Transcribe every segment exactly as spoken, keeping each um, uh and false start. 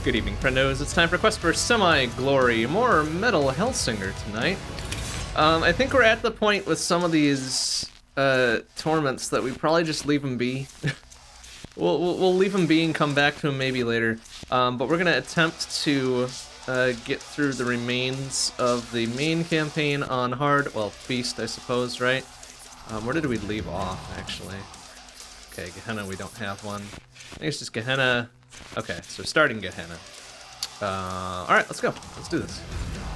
Good evening, friendos. It's time for Quest for Semi-Glory. More Metal Hellsinger tonight. Um, I think we're at the point with some of these uh, tournaments that we probably just leave them be. we'll, we'll, we'll leave them be and come back to them maybe later. Um, but we're going to attempt to uh, get through the remains of the main campaign on hard. Well, Feast, I suppose, right? Um, where did we leave off, actually? Okay, Gehenna, we don't have one. I think it's just Gehenna. Okay, so starting Gehenna. Uh, Alright, let's go. Let's do this.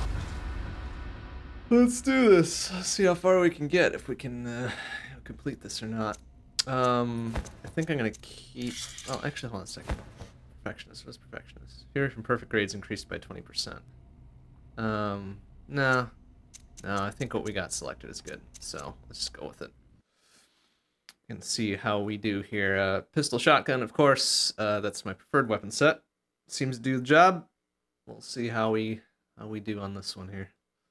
Let's do this. Let's see how far we can get, if we can uh, complete this or not. Um, I think I'm going to keep... Oh, actually, hold on a second. Perfectionist. What's Perfectionist? Here from perfect grades increased by twenty percent. Um, no. No, I think what we got selected is good. So, let's just go with it. And see how we do here. Uh, pistol shotgun, of course. Uh, that's my preferred weapon set. Seems to do the job. We'll see how we how we do on this one here.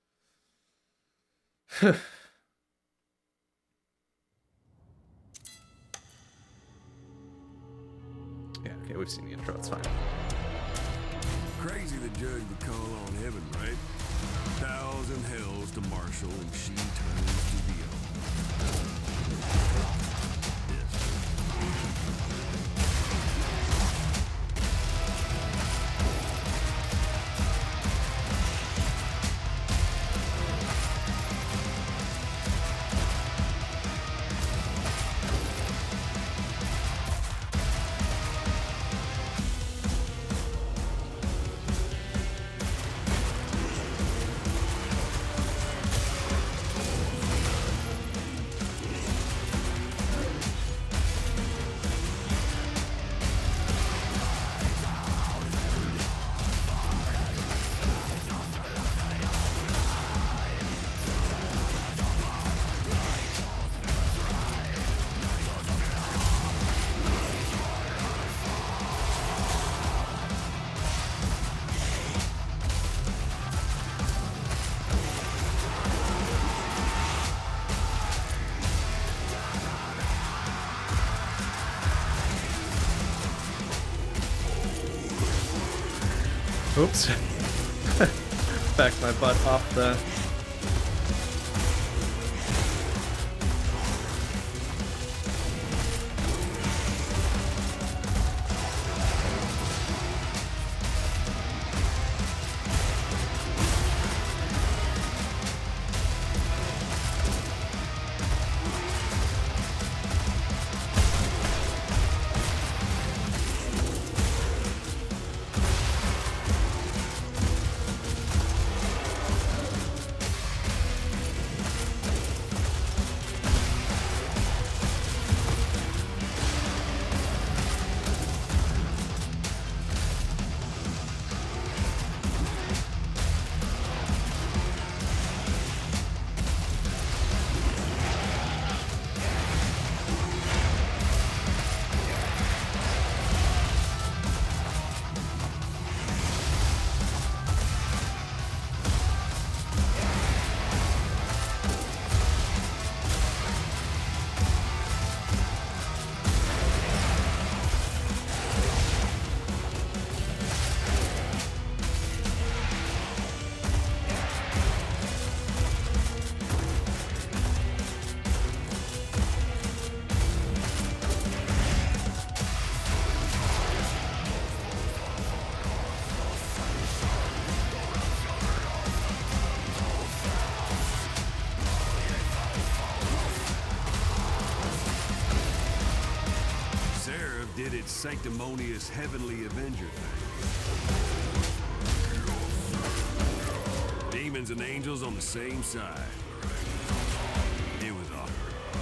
Yeah, okay, we've seen the intro. It's fine. Crazy the judge would call on heaven, right? Thousand hells to Marshall, and she turns to the other. Oops. Backed my butt off the... Did its sanctimonious heavenly avenger thing. Demons and angels on the same side. It was awesome.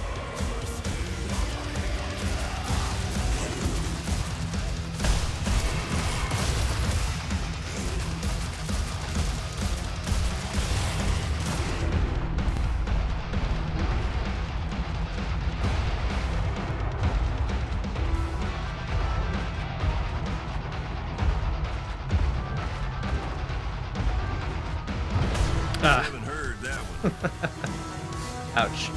Ah. I haven't heard that one. Ouch.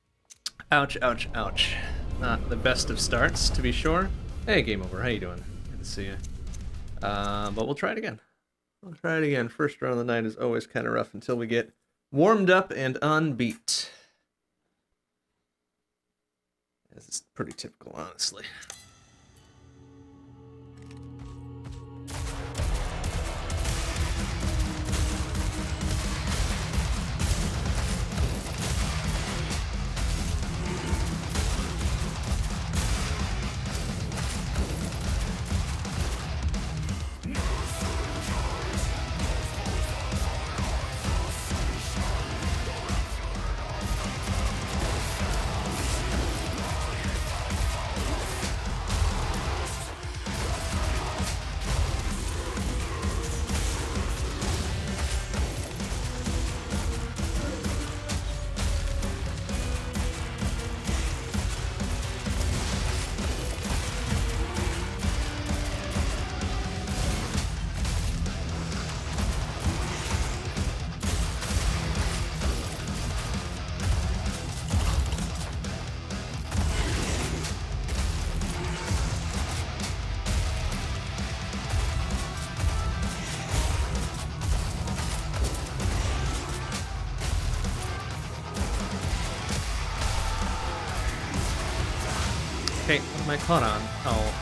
Ouch, ouch, ouch. Not the best of starts, to be sure. Hey, Game Over, how you doing? to see you. Uh, but we'll try it again. We'll try it again. First run of the night is always kind of rough until we get warmed up and unbeat. This is pretty typical, honestly. Okay, what am I caught on? Oh.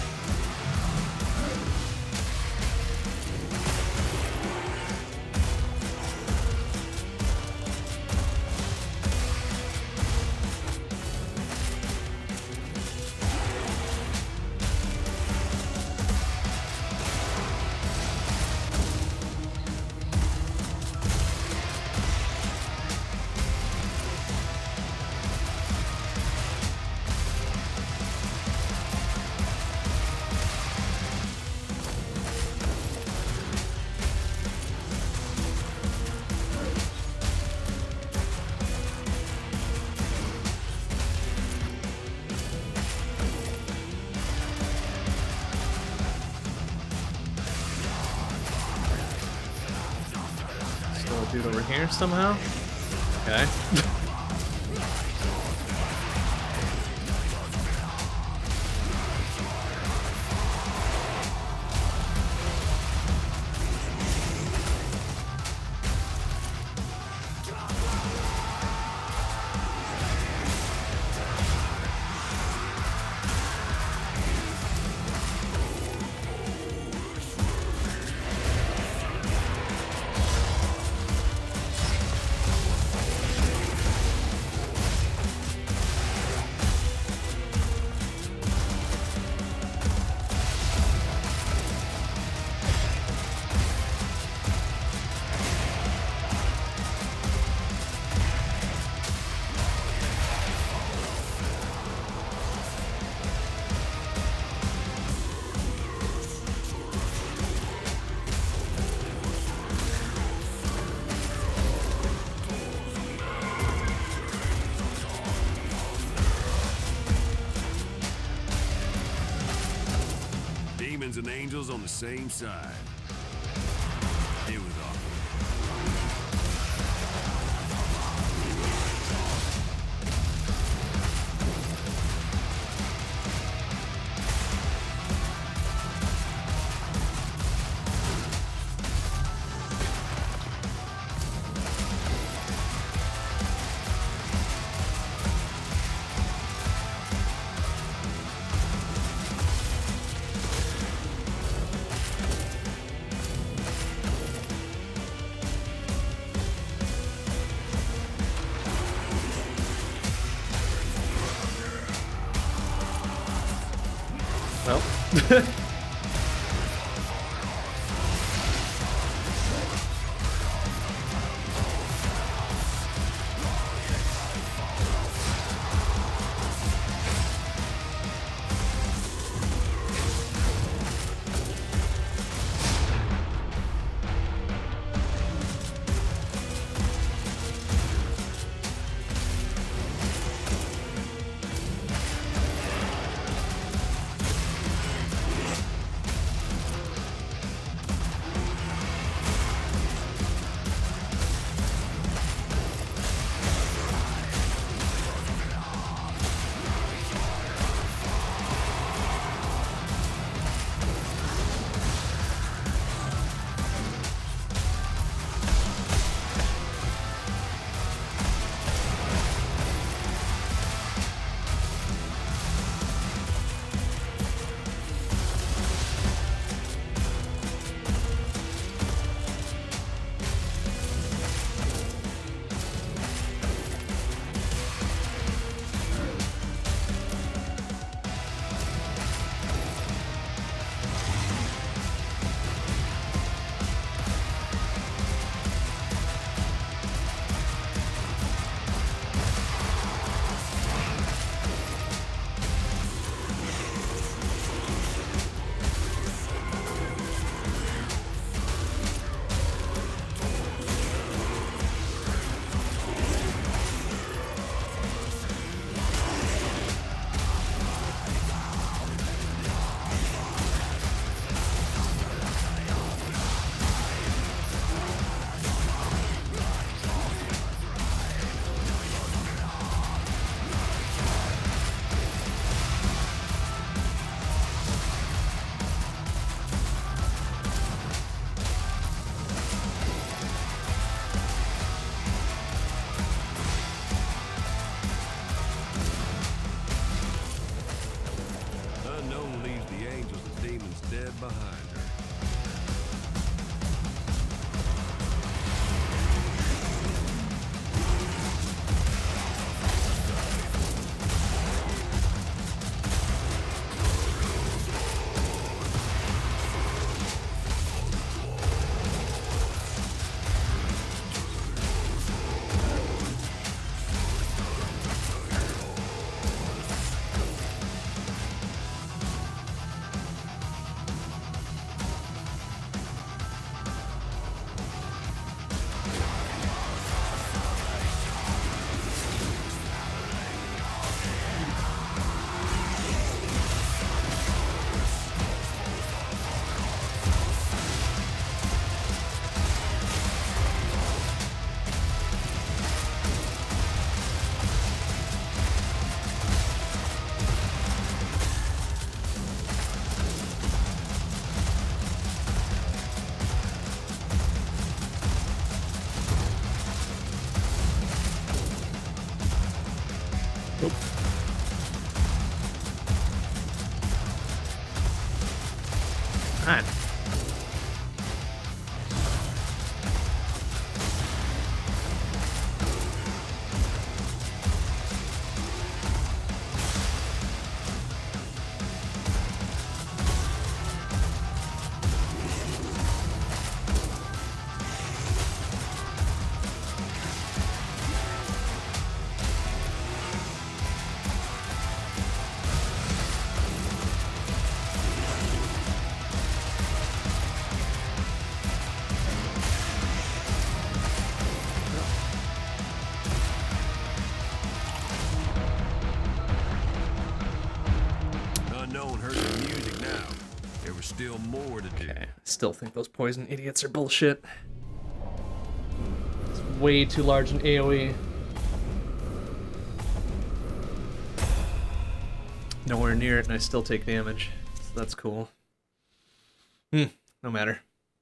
Dude over here somehow? Okay. Demons and angels on the same side. It was awful. Well. Alright. Unknown heard the music now. There was still more to do. Okay. I still think those poison idiots are bullshit. It's way too large an AoE. Nowhere near it, and I still take damage. So that's cool. Hmm, no matter.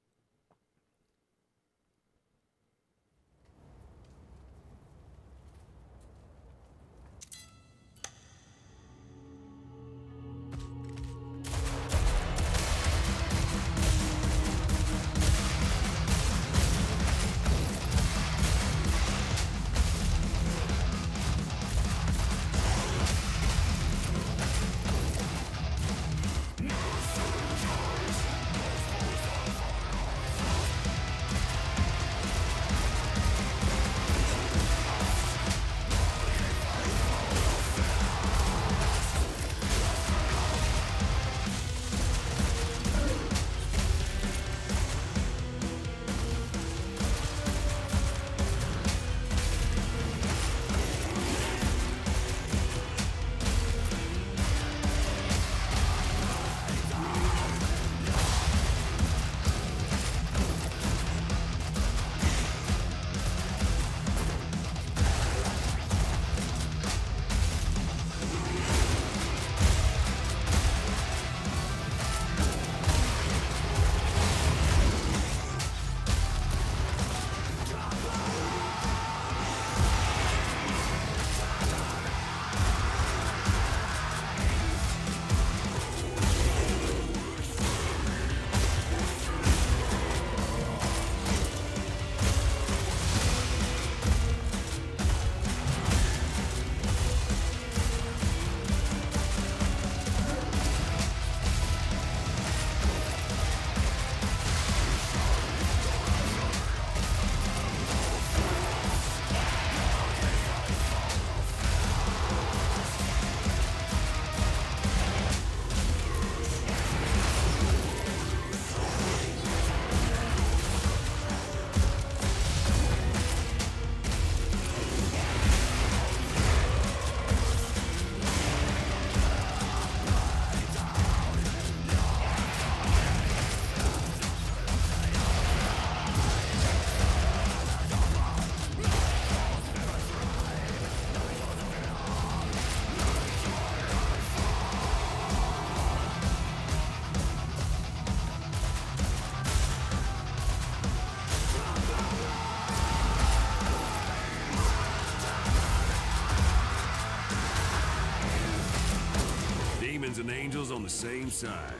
Demons and angels on the same side.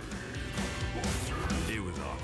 It was awkward.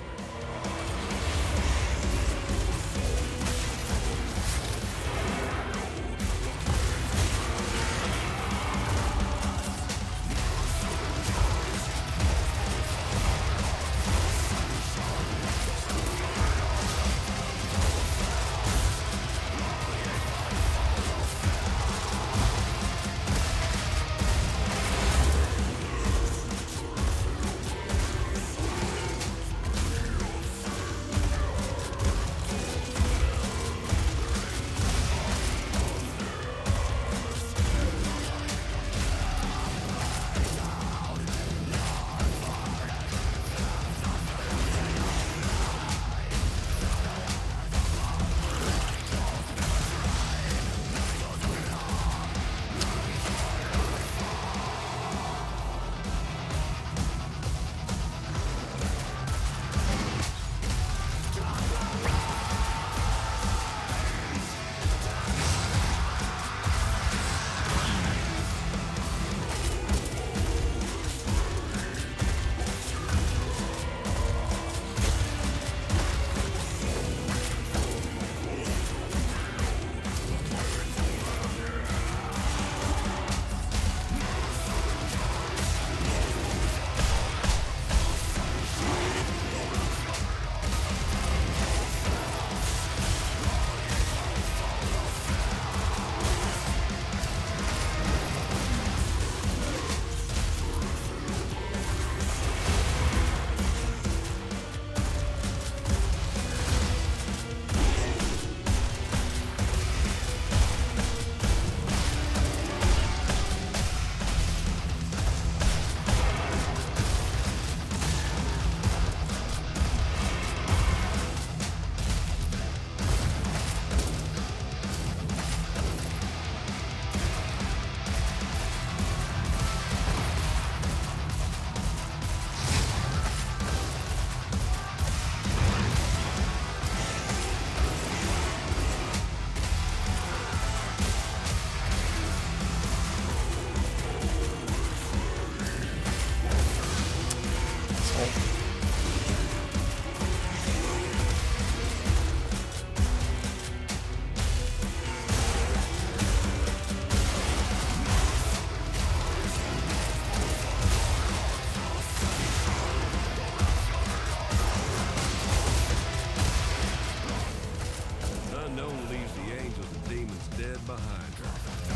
behind her.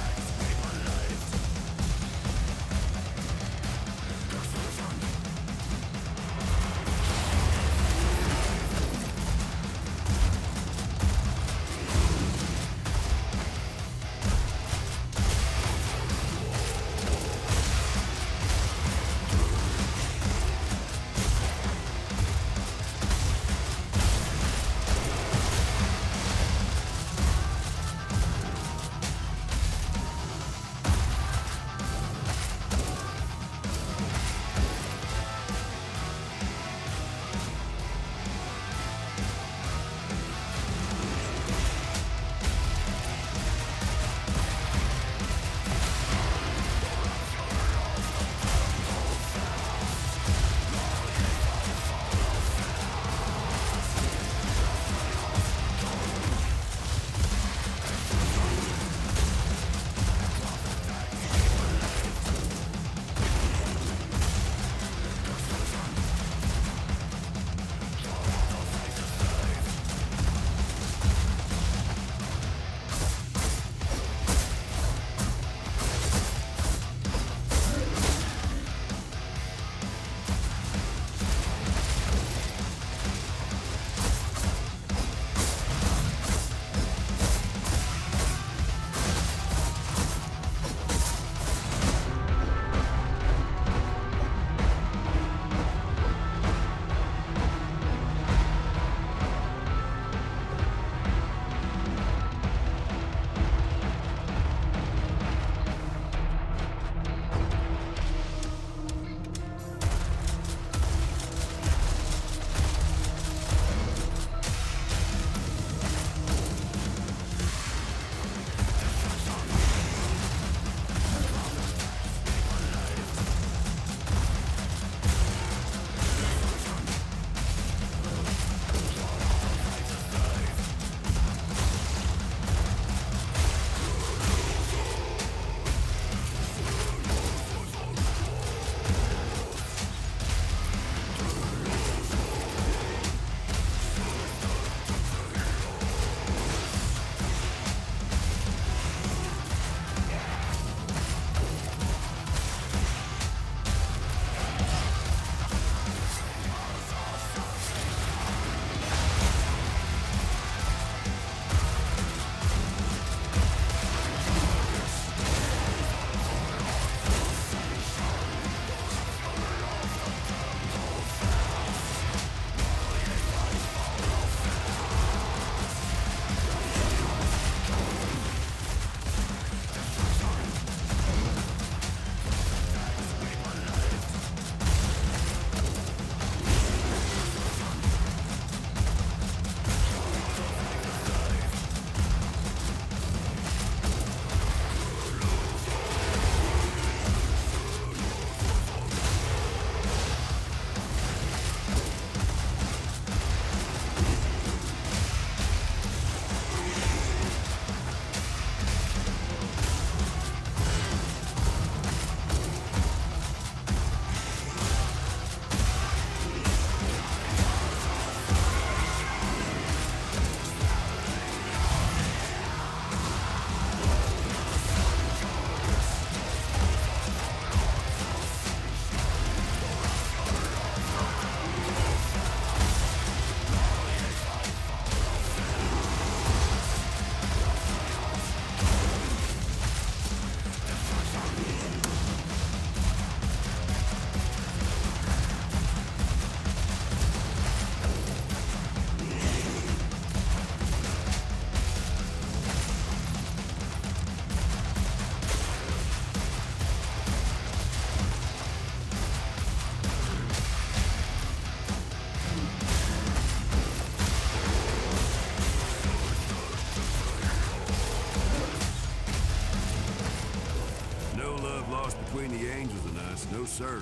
between the angels and us, no sir.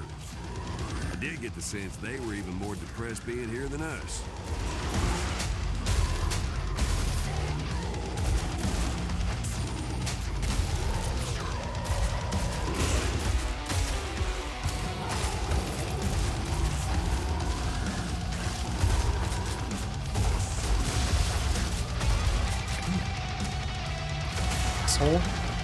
I did get the sense they were even more depressed being here than us. asshole.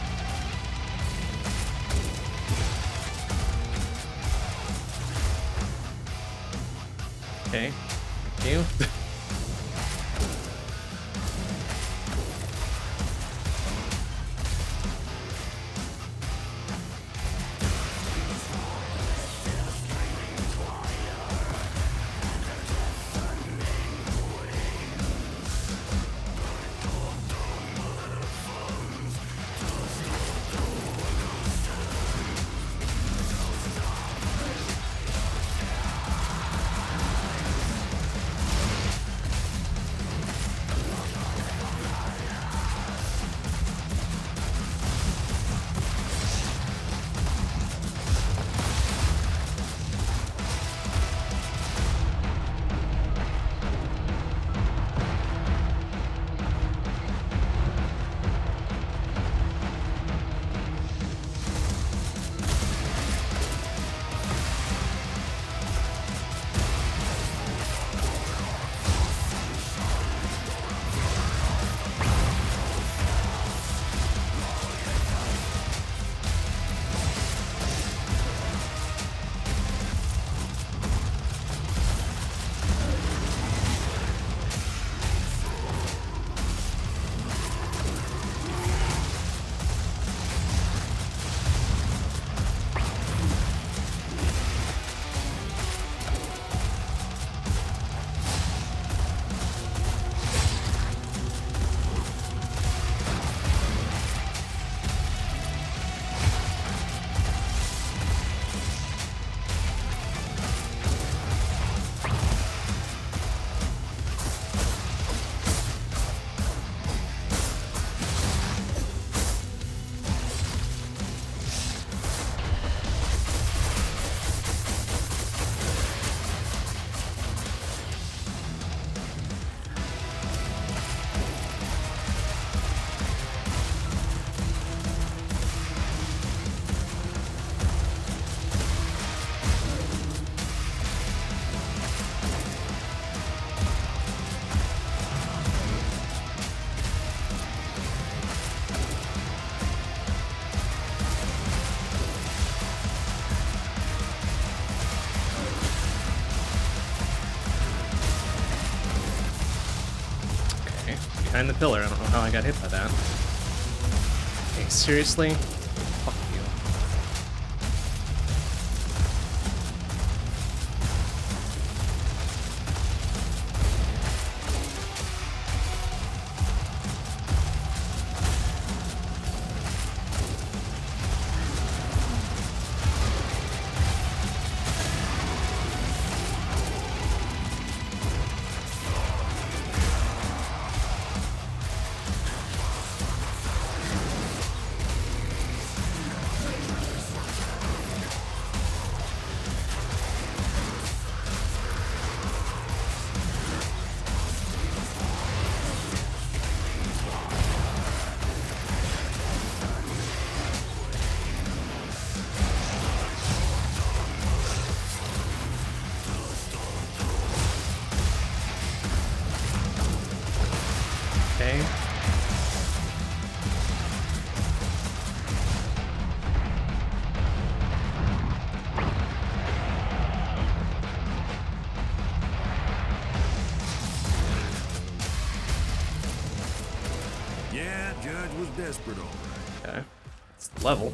Okay, thank you. Behind the pillar. I don't know how I got hit by that. Okay, seriously? Fuck you. Okay. Yeah, Judge was desperate, all right. Okay. It's the level.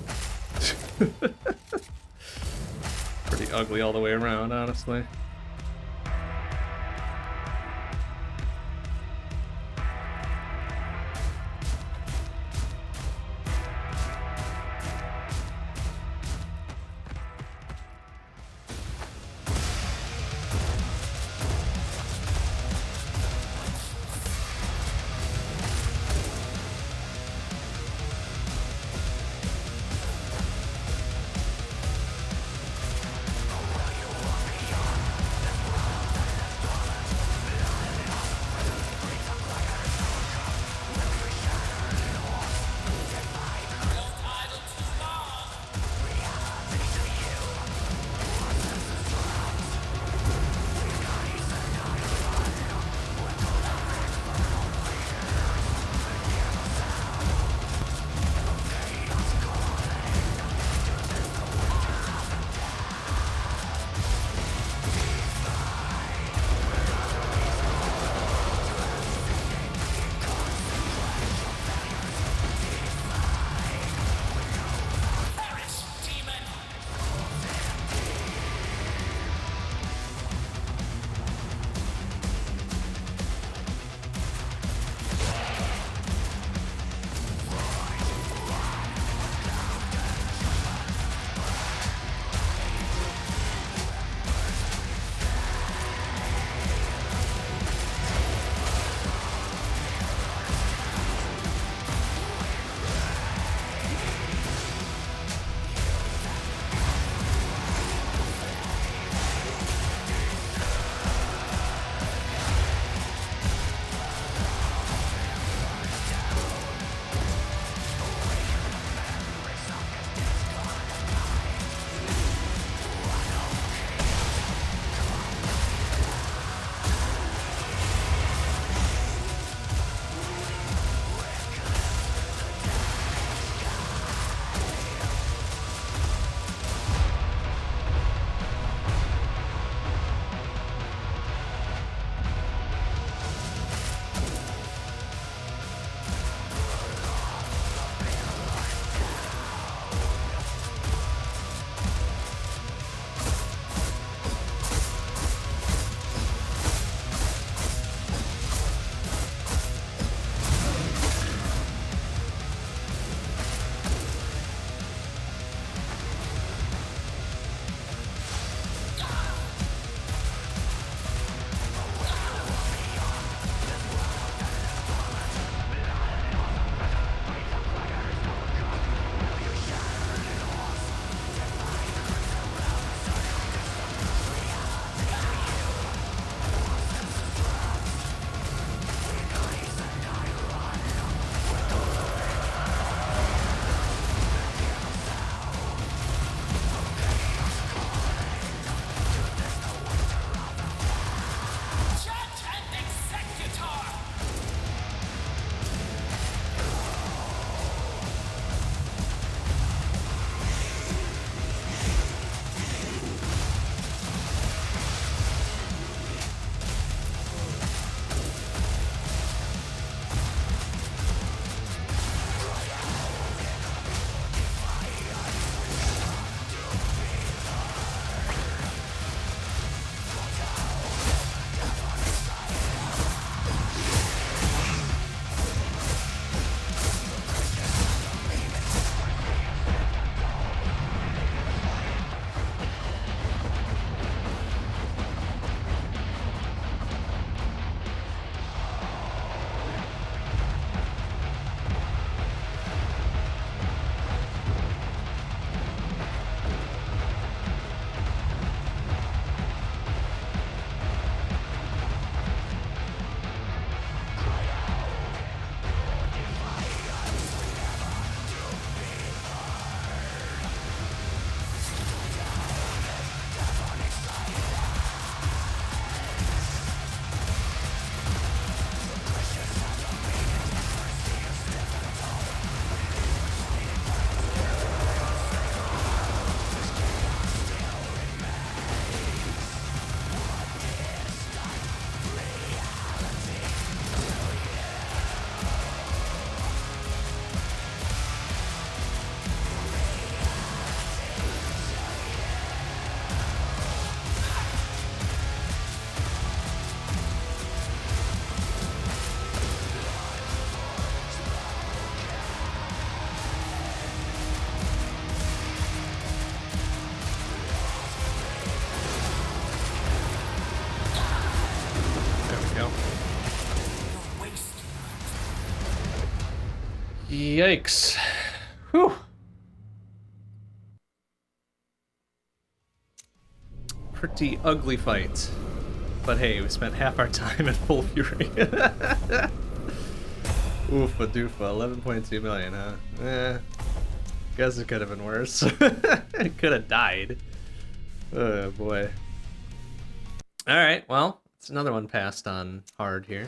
Pretty ugly all the way around, honestly. Yikes. Whew. Pretty ugly fight. But hey, we spent half our time at full fury. Oofa doofa, eleven point two million, huh? Eh. Guess it could have been worse. It could have died. Oh boy. Alright, well, it's another one passed on hard here.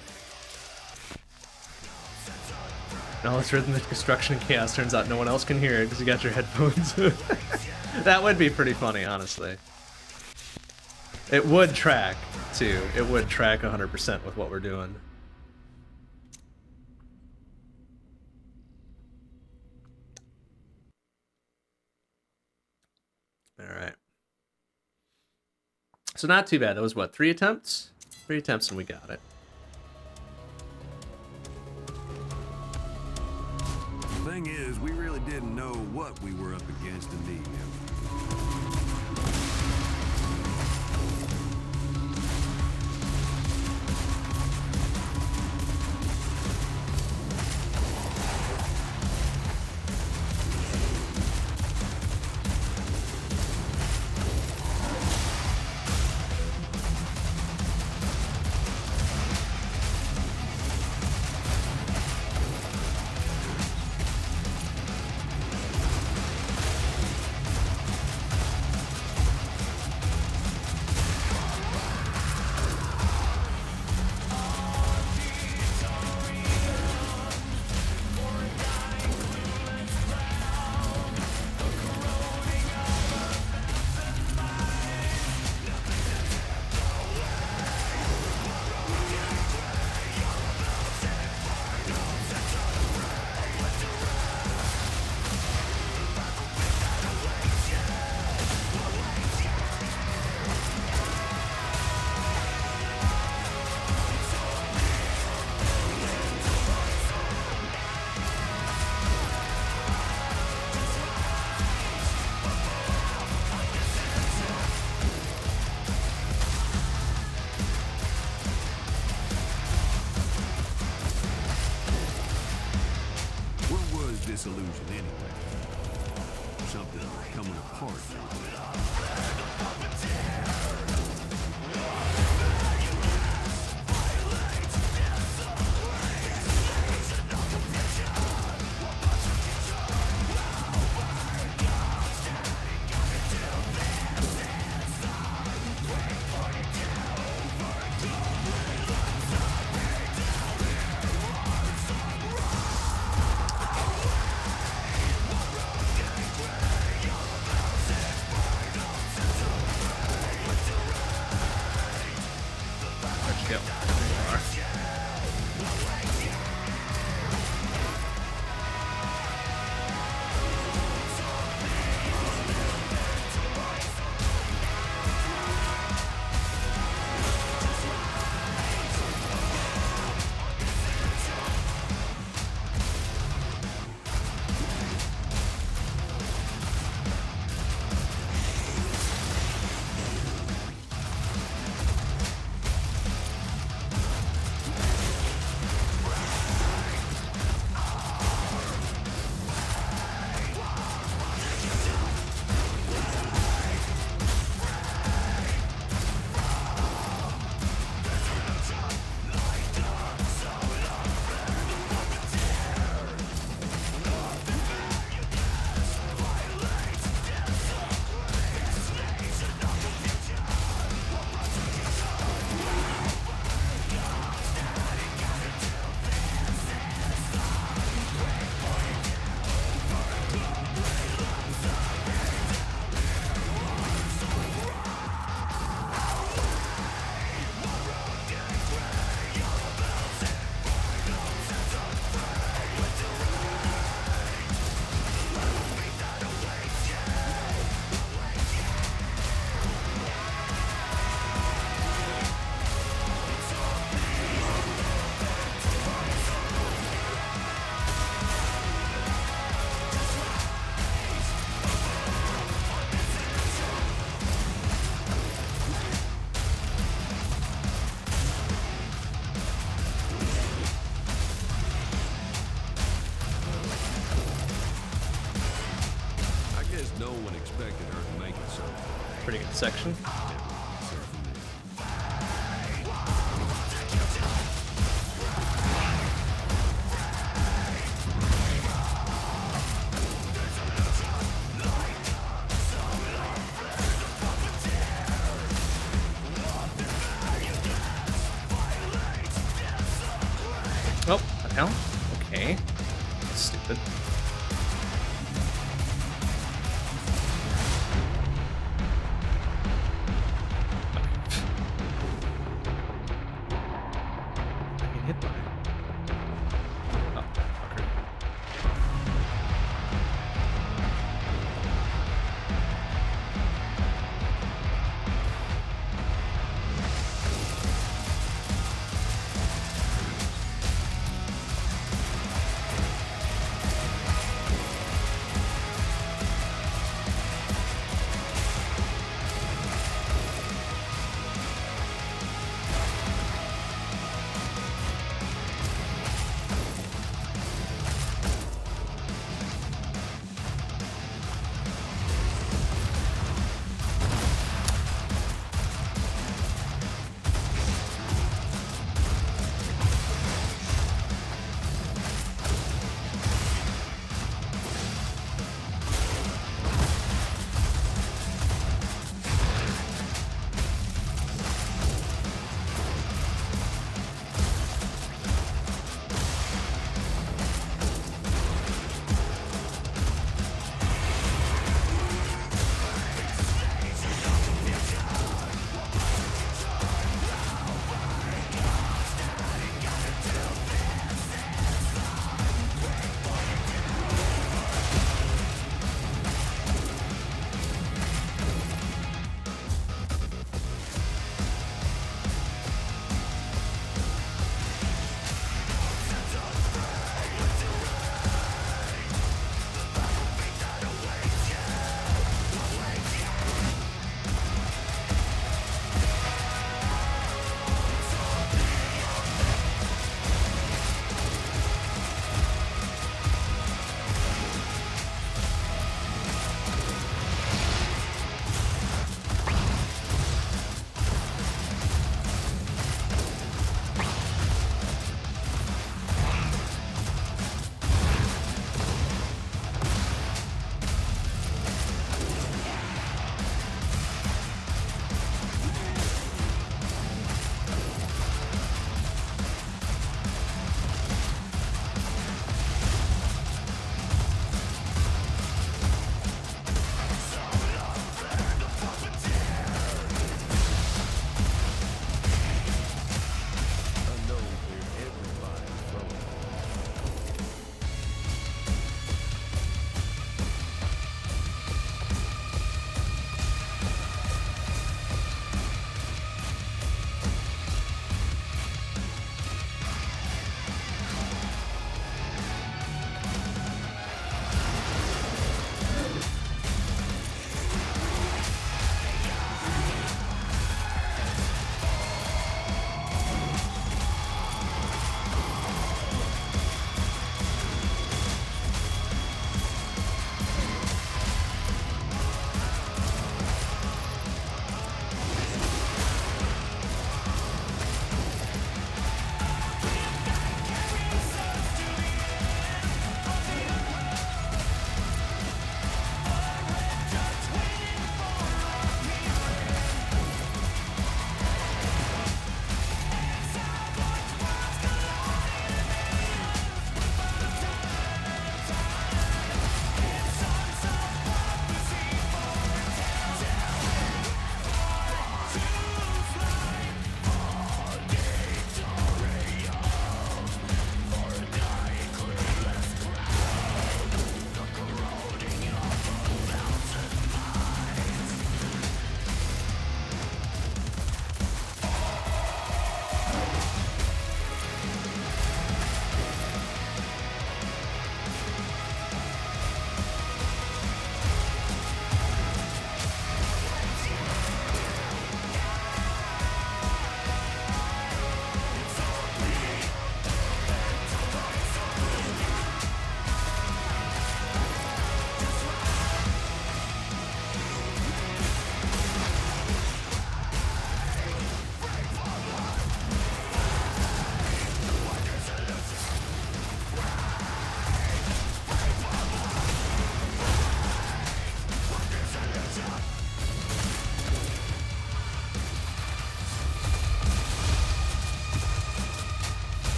And all this rhythmic destruction and chaos, turns out no one else can hear it because you got your headphones. That would be pretty funny, honestly. It would track, too. It would track one hundred percent with what we're doing. Alright. So not too bad. That was, what, three attempts? Three attempts and we got it. The thing is, we really didn't know what we were up against in the end. Disillusion anyway. Something coming apart. one expected her to make it so far. Pretty good section. Except for me. Oh, what the hell? Okay. Stupid. I get hit by it. Oh, fucker.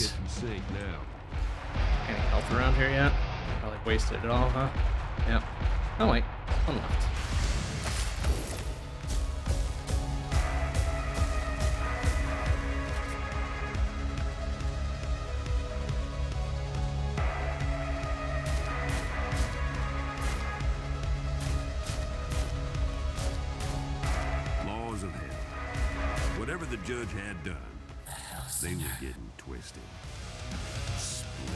Kitchen sink now. Any health around here yet? Probably wasted it all, huh? Yep. Oh wait, one left. Laws of hell. Whatever the judge had done, they were getting twisted. Split.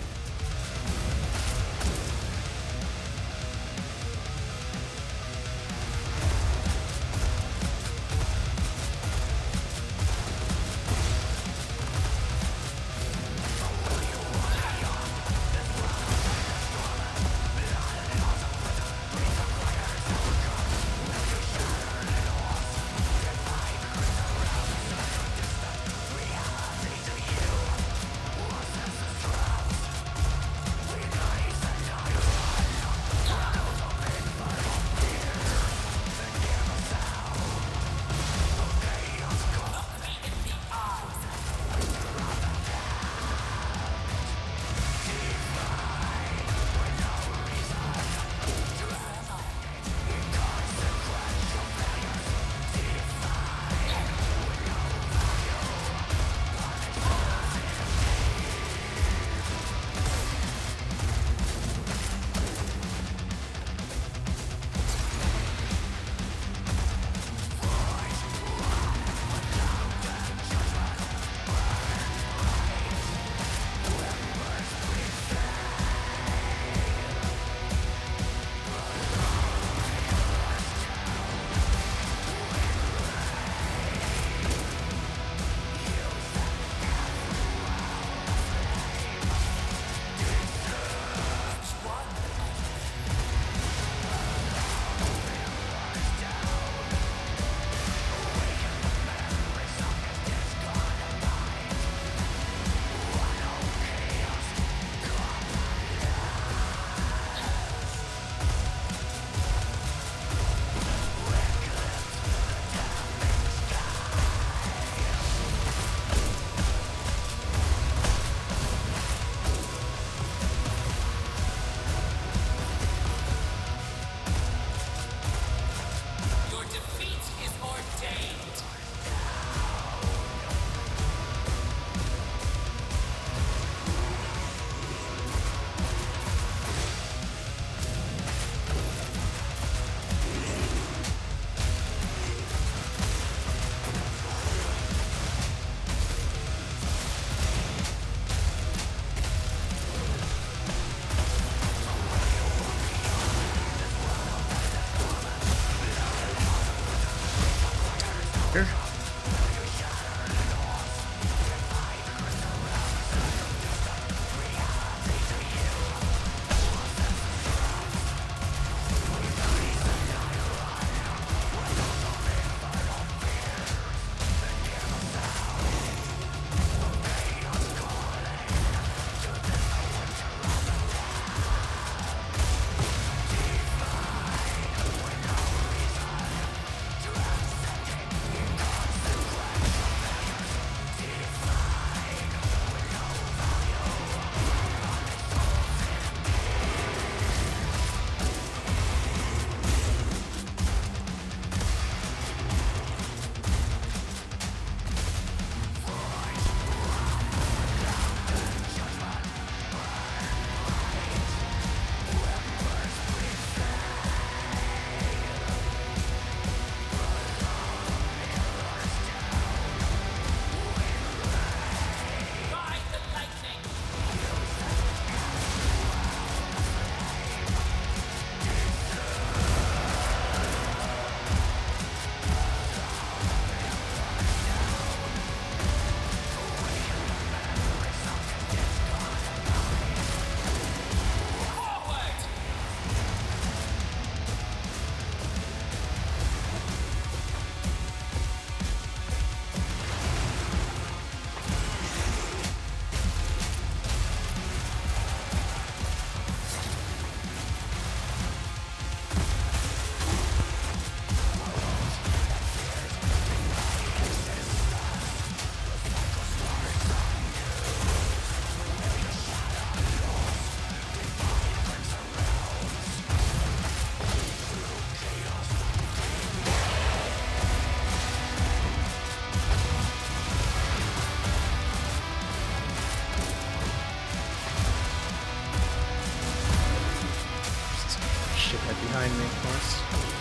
shithead behind me, of course.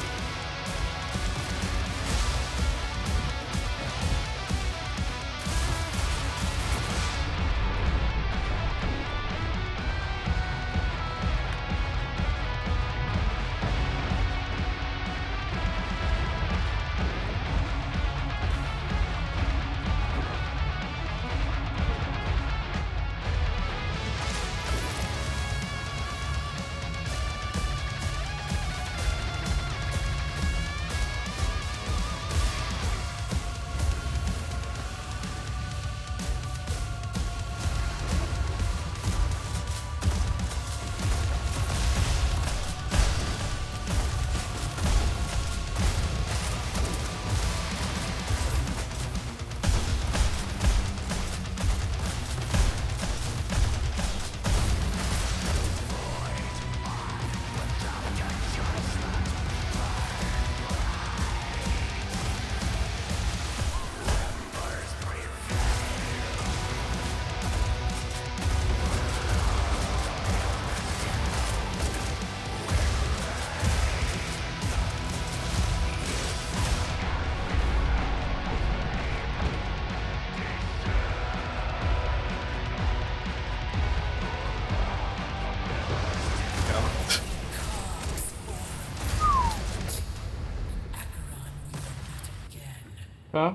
Huh?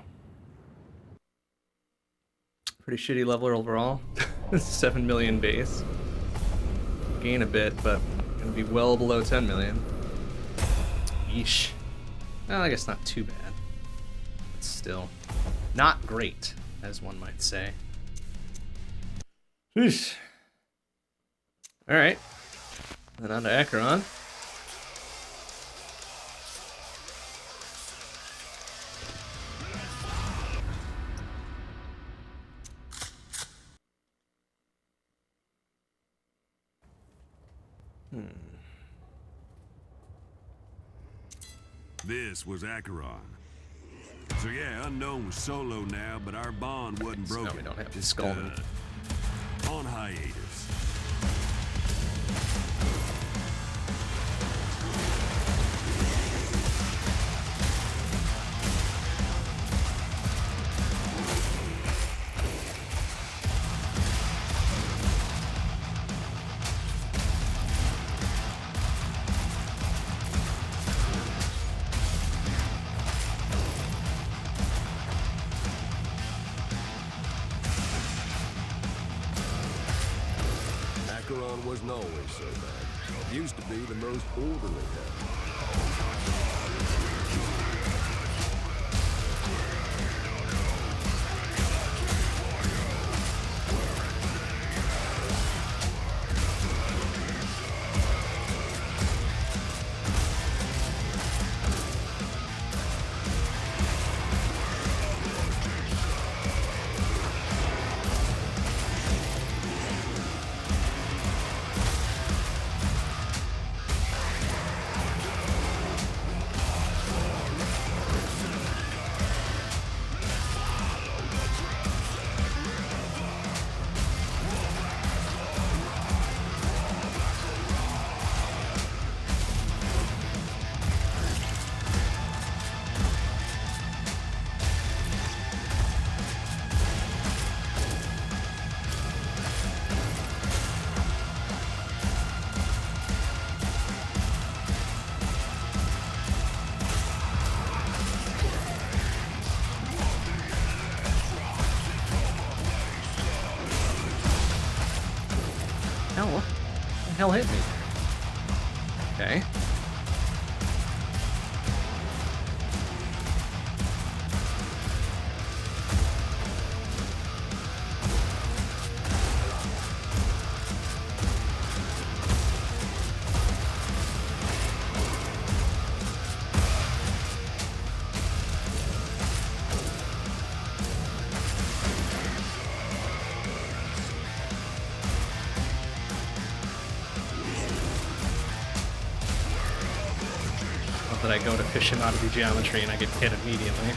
Pretty shitty leveler overall. seven million base. Gain a bit, but gonna be well below ten million. Yeesh. Well, I guess not too bad. But still, not great, as one might say. Sheesh. Alright. Then on to Acheron. Hmm. This was Acheron. So yeah, Unknown was solo now, but our bond wasn't So broken. now we don't have Just Skullman. uh, on hiatus. Acheron wasn't always so bad. It used to be the most orderly town. Hell, what the hell hit me? Okay. That I go to fish him out of the geometry and I get hit immediately.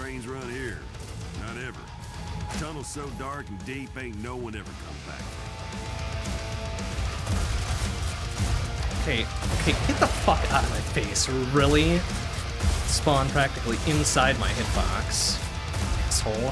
trains run here. Not ever. Tunnel's so dark and deep, ain't no one ever come back. Okay, okay, get the fuck out of my face, really? Spawn practically inside my hitbox. Asshole.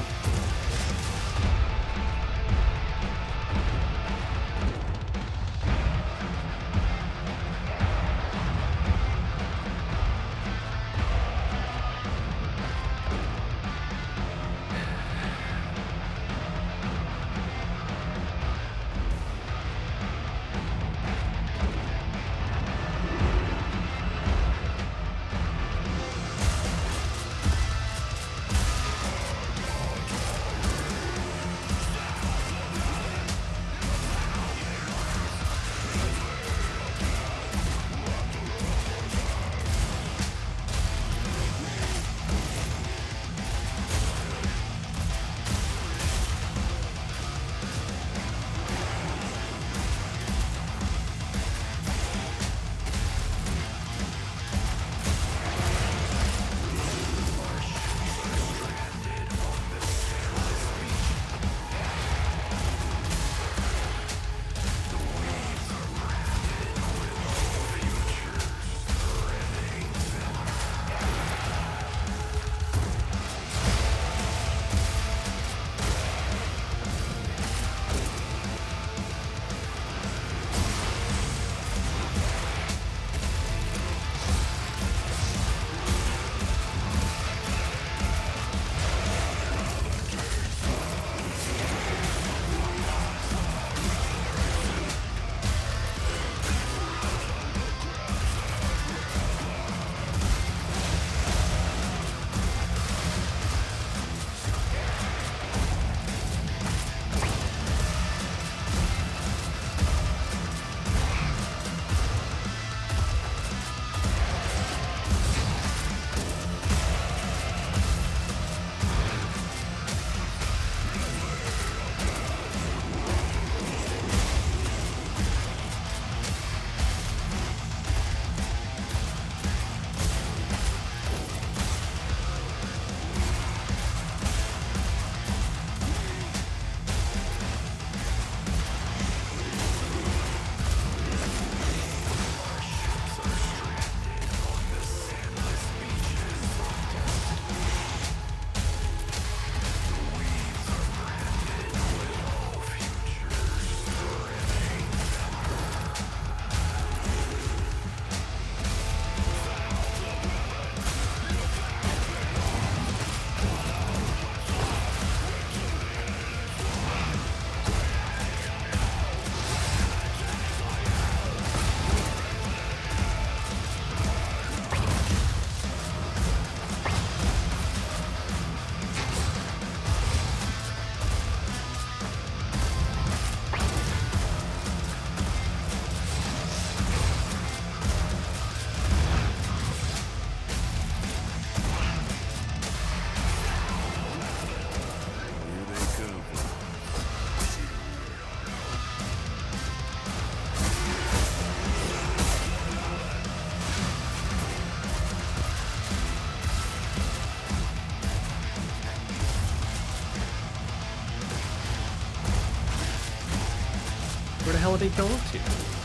Where the hell did he go to?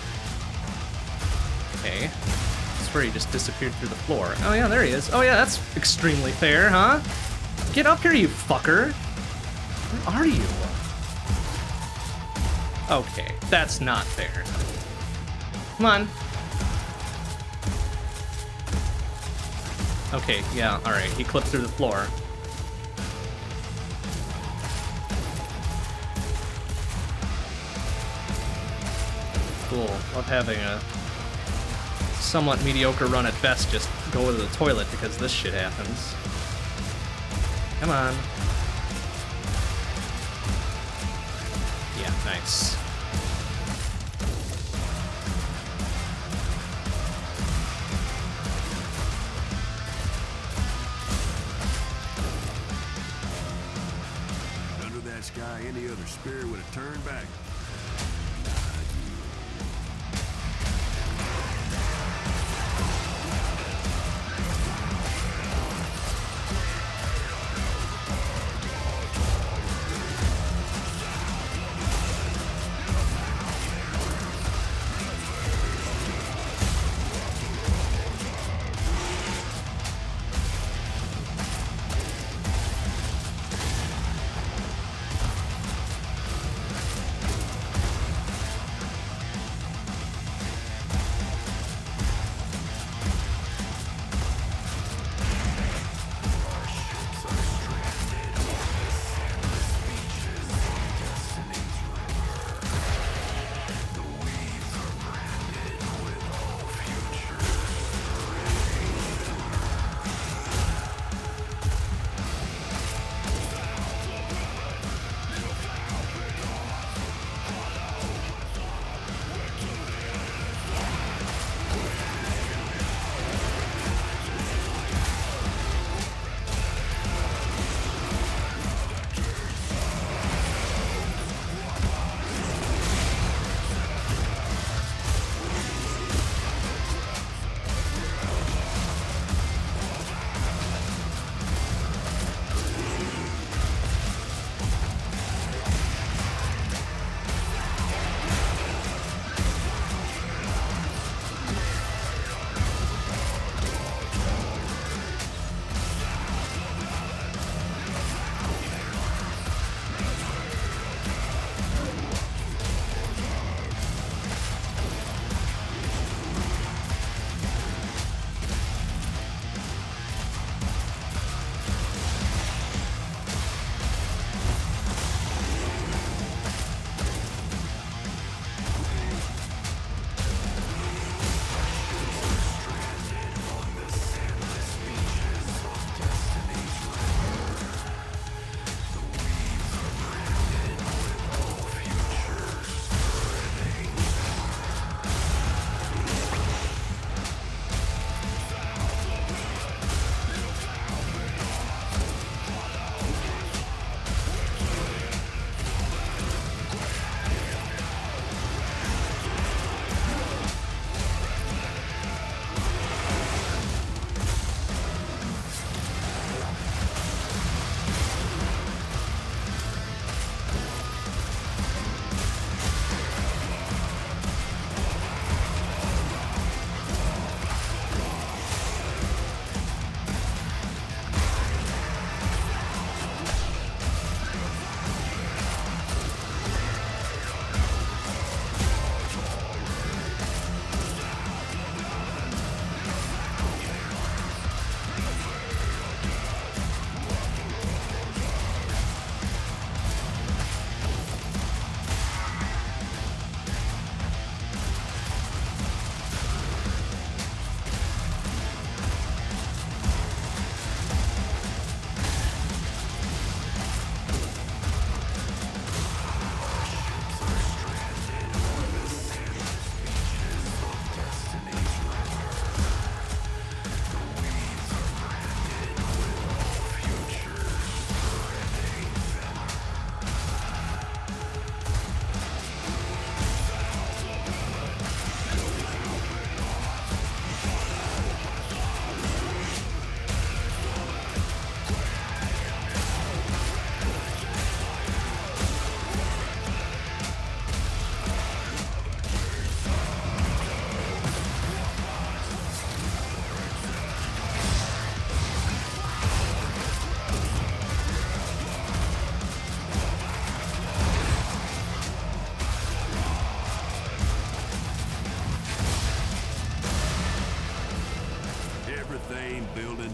Okay. That's where he just disappeared through the floor. Oh yeah, there he is. Oh yeah, that's extremely fair, huh? Get up here, you fucker! Where are you? Okay, that's not fair. Come on. Okay, yeah, alright, he clipped through the floor. Cool. Love having a somewhat mediocre run at best just go to the toilet because this shit happens. Come on. Yeah, nice. Under that sky, any other spirit would have turned back.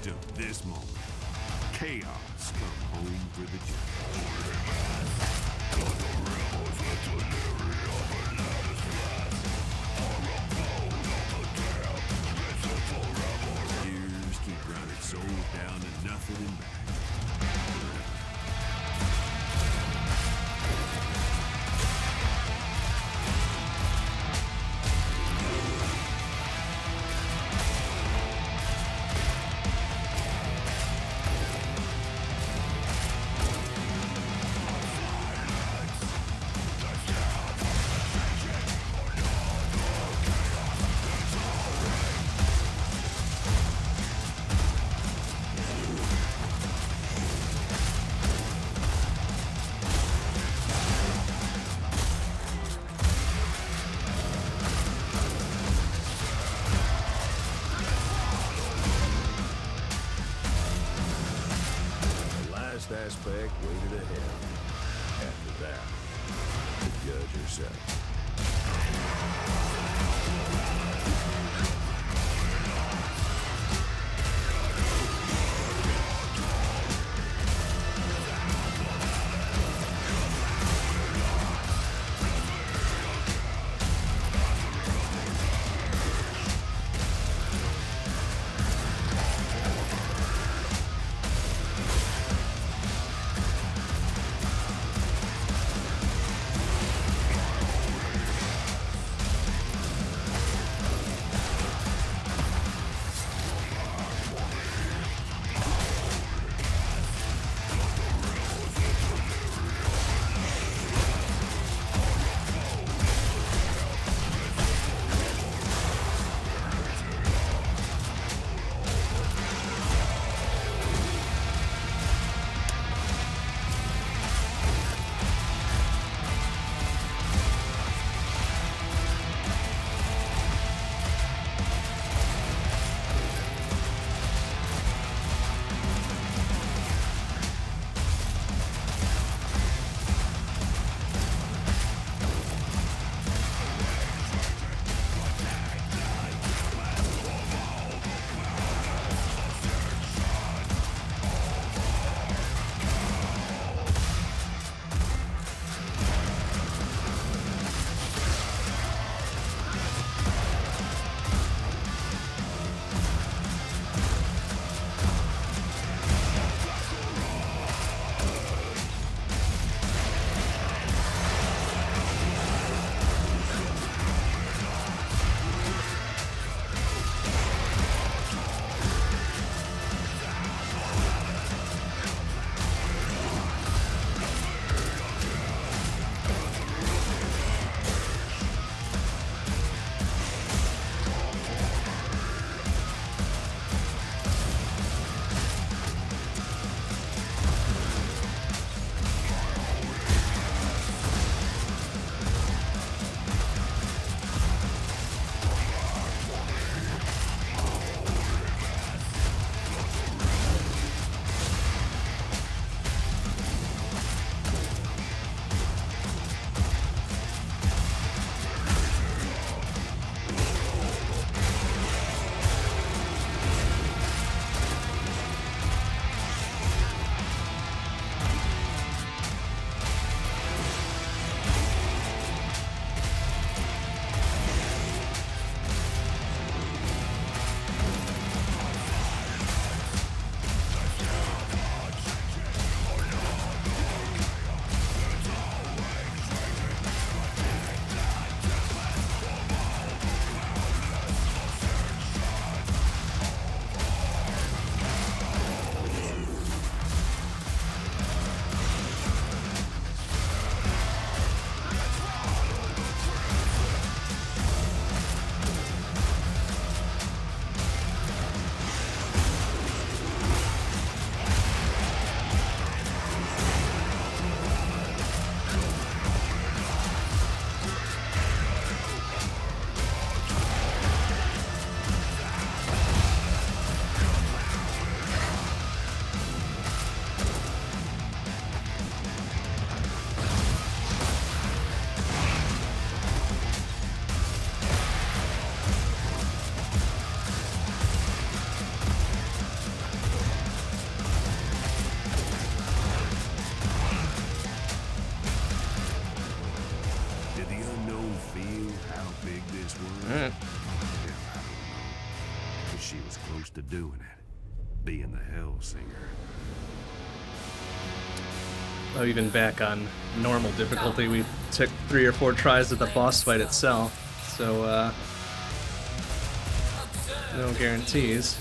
image of this moment. Chaos come home for the judge. Years keep running souls down to nothing and back. Aspect waited ahead. After that, the judge herself. being the Hellsinger. Oh, even back on normal difficulty, we took three or four tries at the boss fight itself, so uh, no guarantees.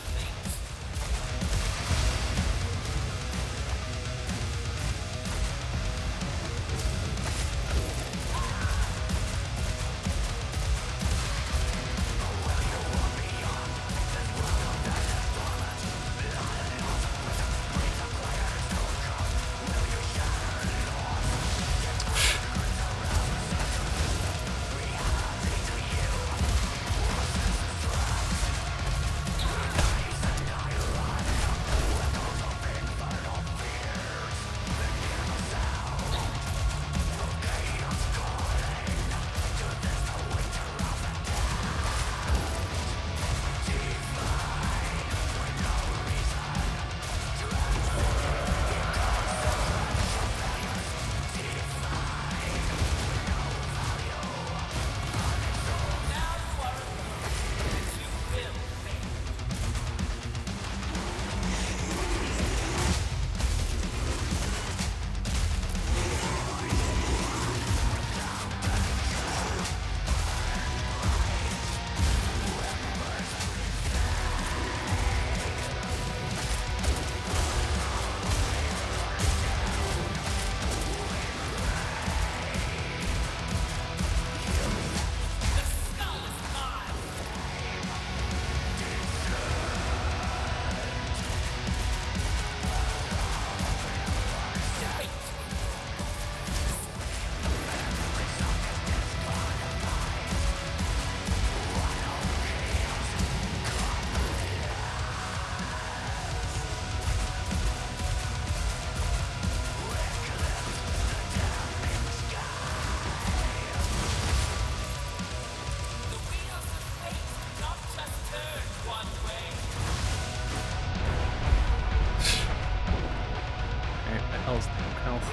Hell's health.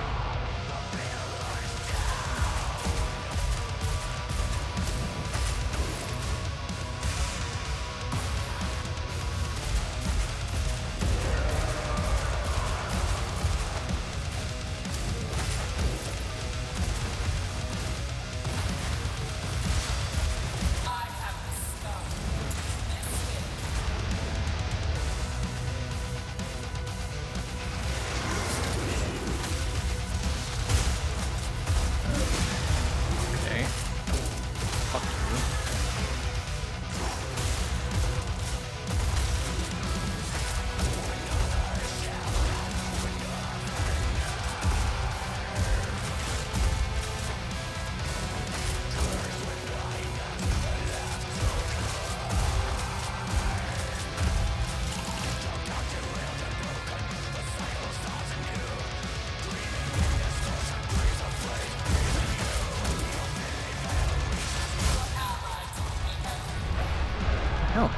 Hell.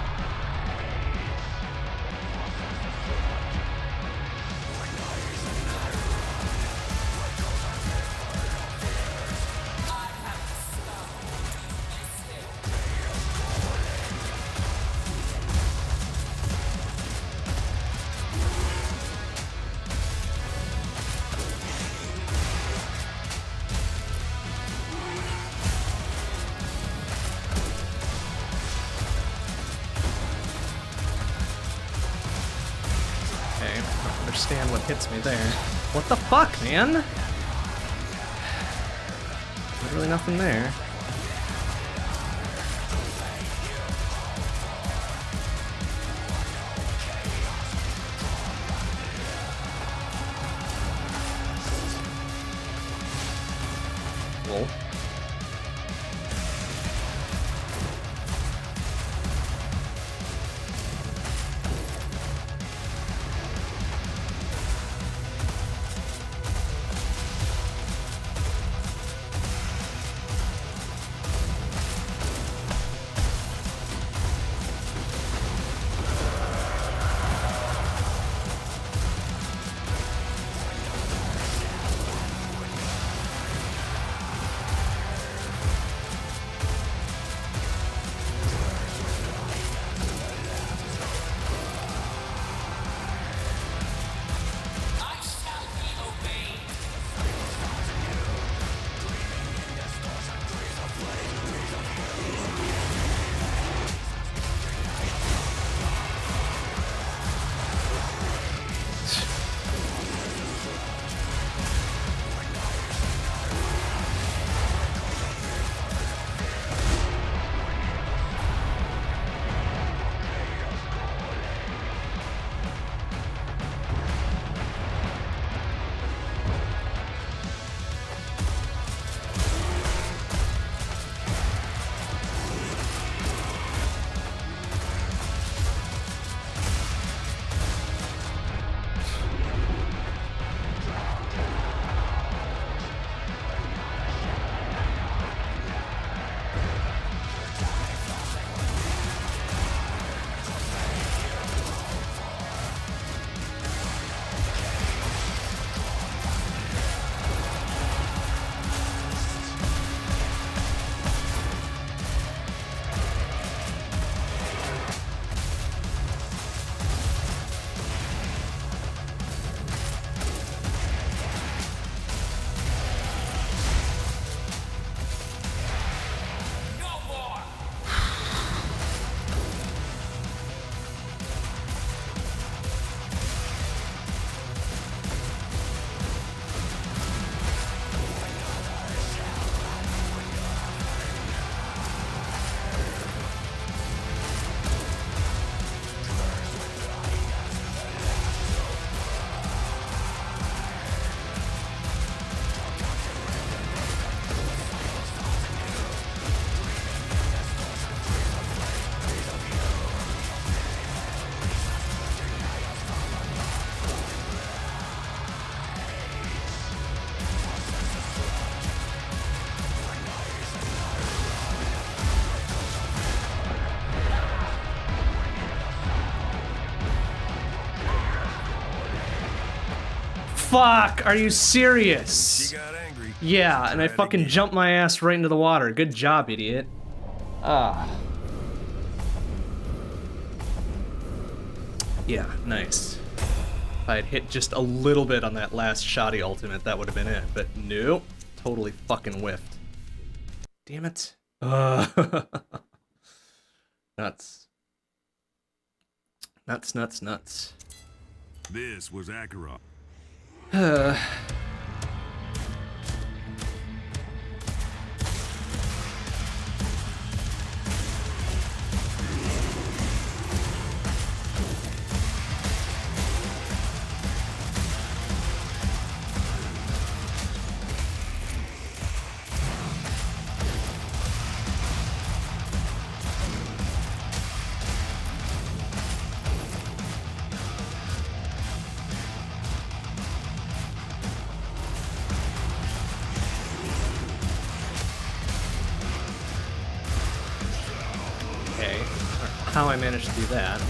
Understand what hits me there. What the fuck, man? Literally nothing there. Lol. fuck? Are you serious? She got angry. Yeah, and I Try it fucking again. jumped my ass right into the water. Good job, idiot. Ah. Yeah, nice. If I had hit just a little bit on that last shoddy ultimate, that would have been it. But nope. Totally fucking whiffed. Damn it. Uh. Nuts. Nuts, nuts, nuts. This was Acheron. Uh. Okay. How I managed to do that.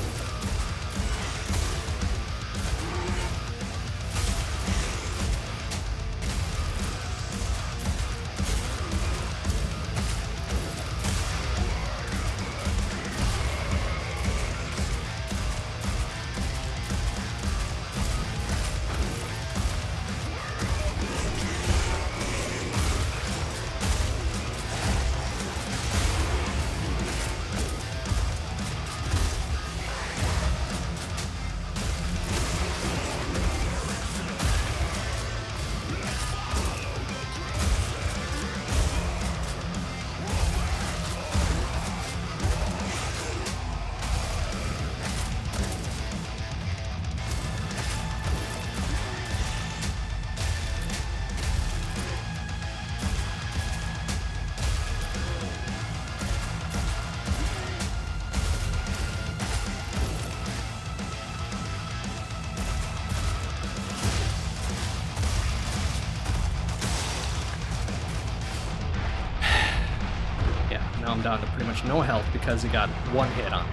Now I'm down to pretty much no health because he got one hit on me.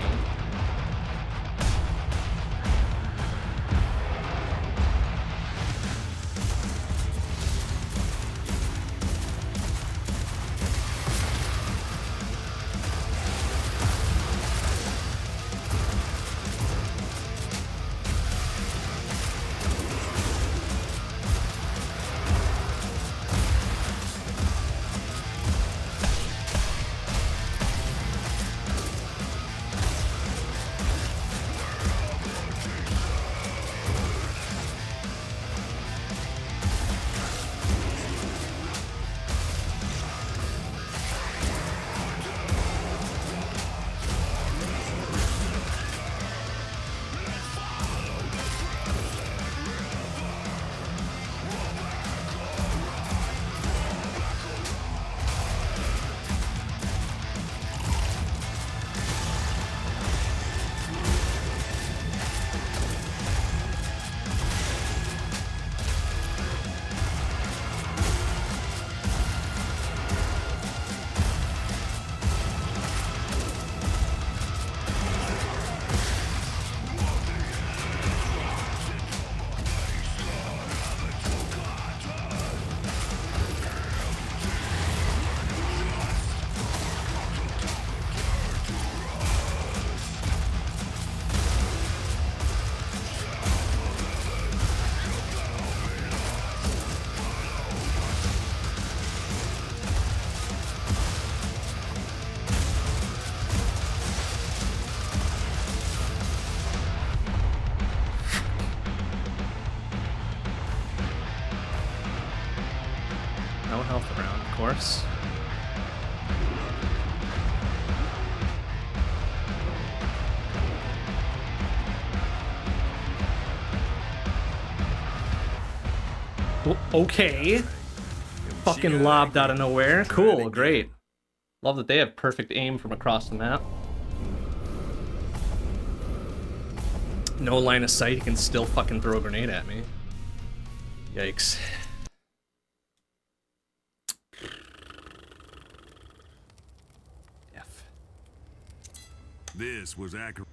No health around, of course. O- Okay. Fucking lobbed out of nowhere. Cool, great. Love that they have perfect aim from across the map. No line of sight, he can still fucking throw a grenade at me. Yikes. F. This was accurate.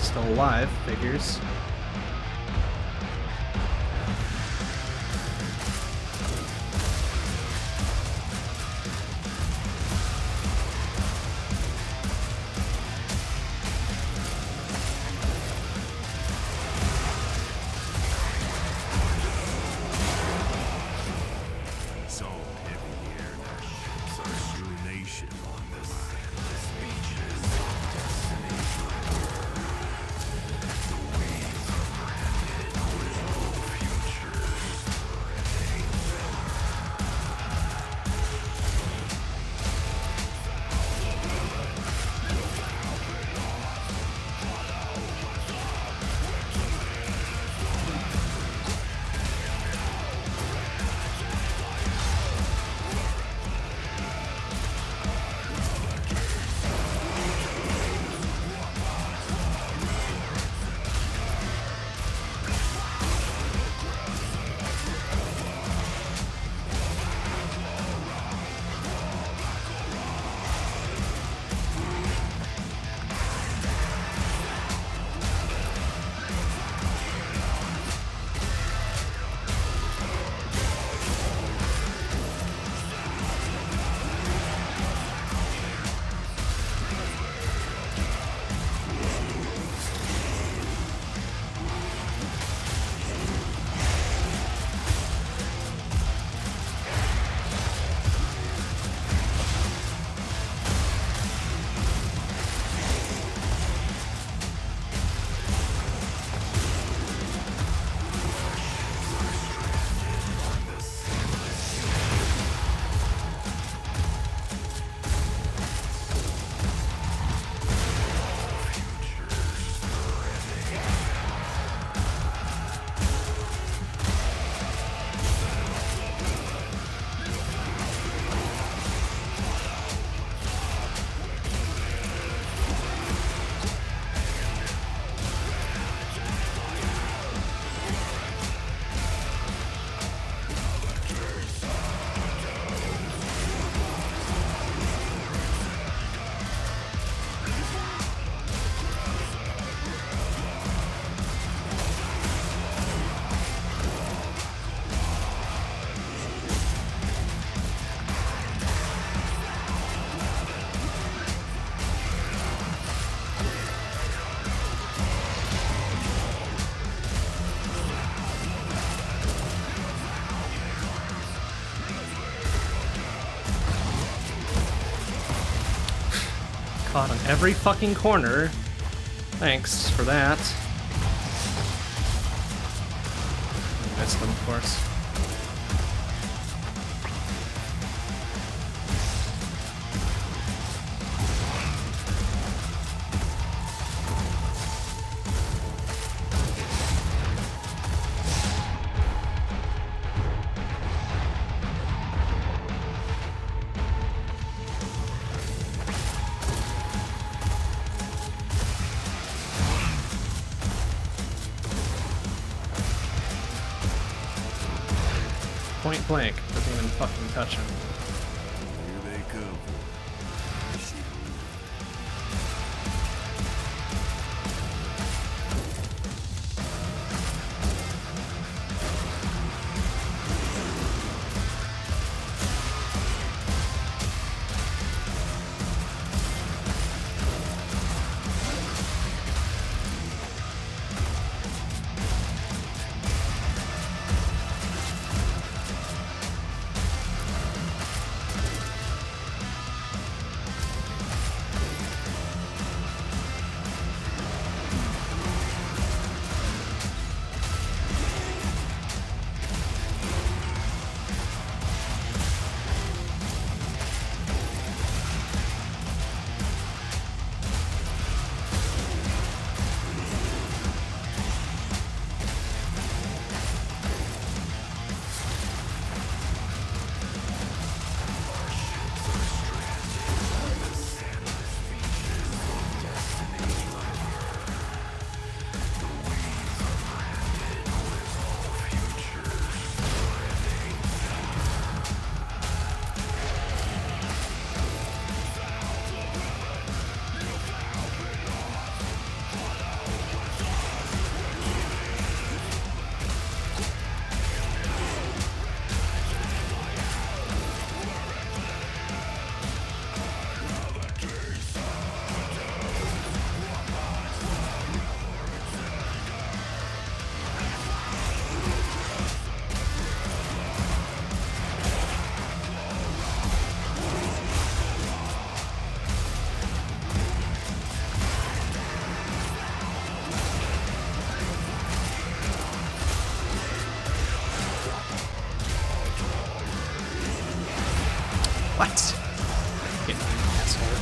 Still alive, figures. Caught on every fucking corner. Thanks for that. Missed them, of course. Point blank, doesn't even fucking touch him. Here they come. What? Yeah, asshole.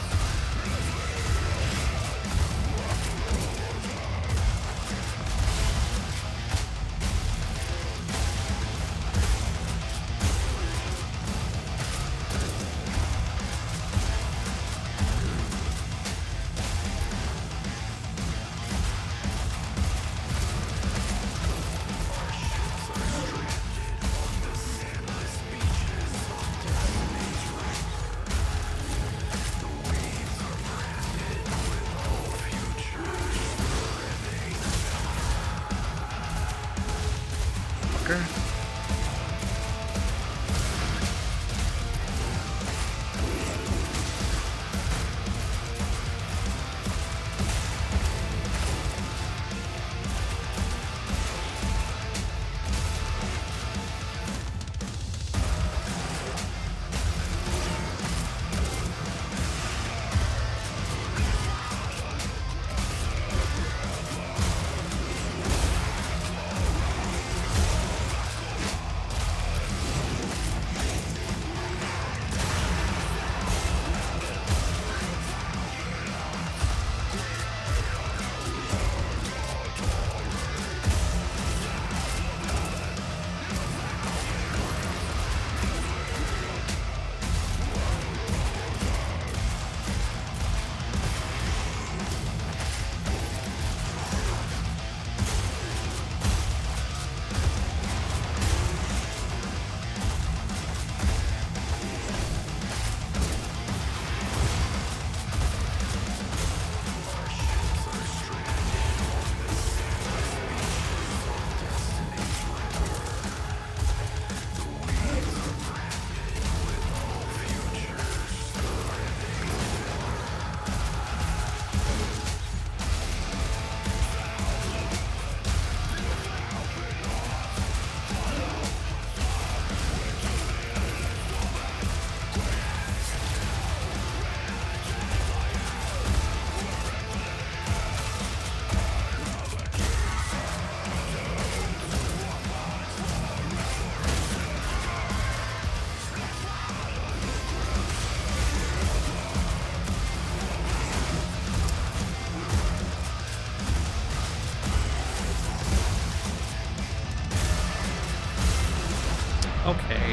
Okay.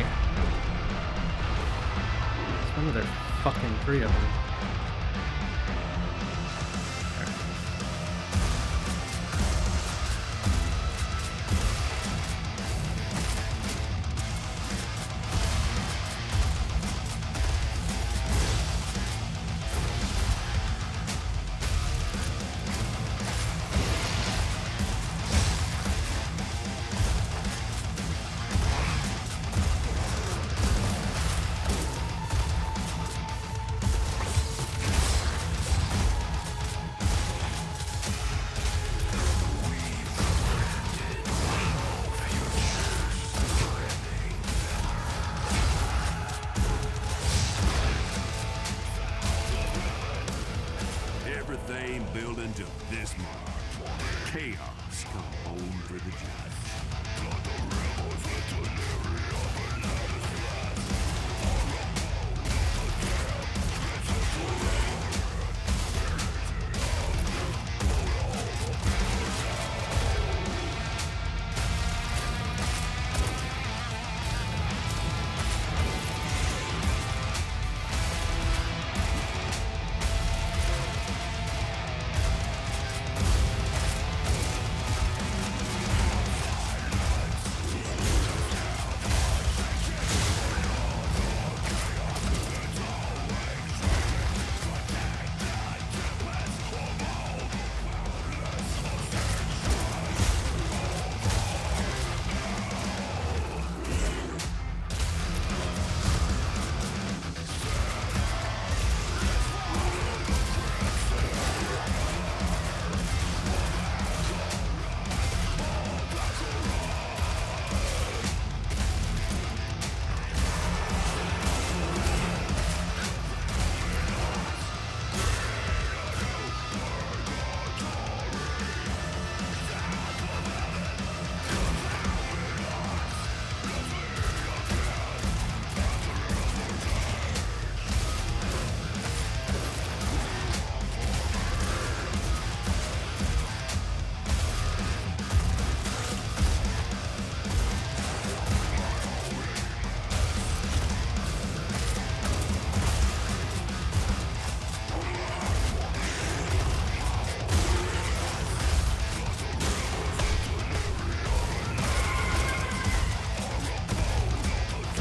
It's one of their fucking three of them. Everything building to this mark. Chaos come home for the judge.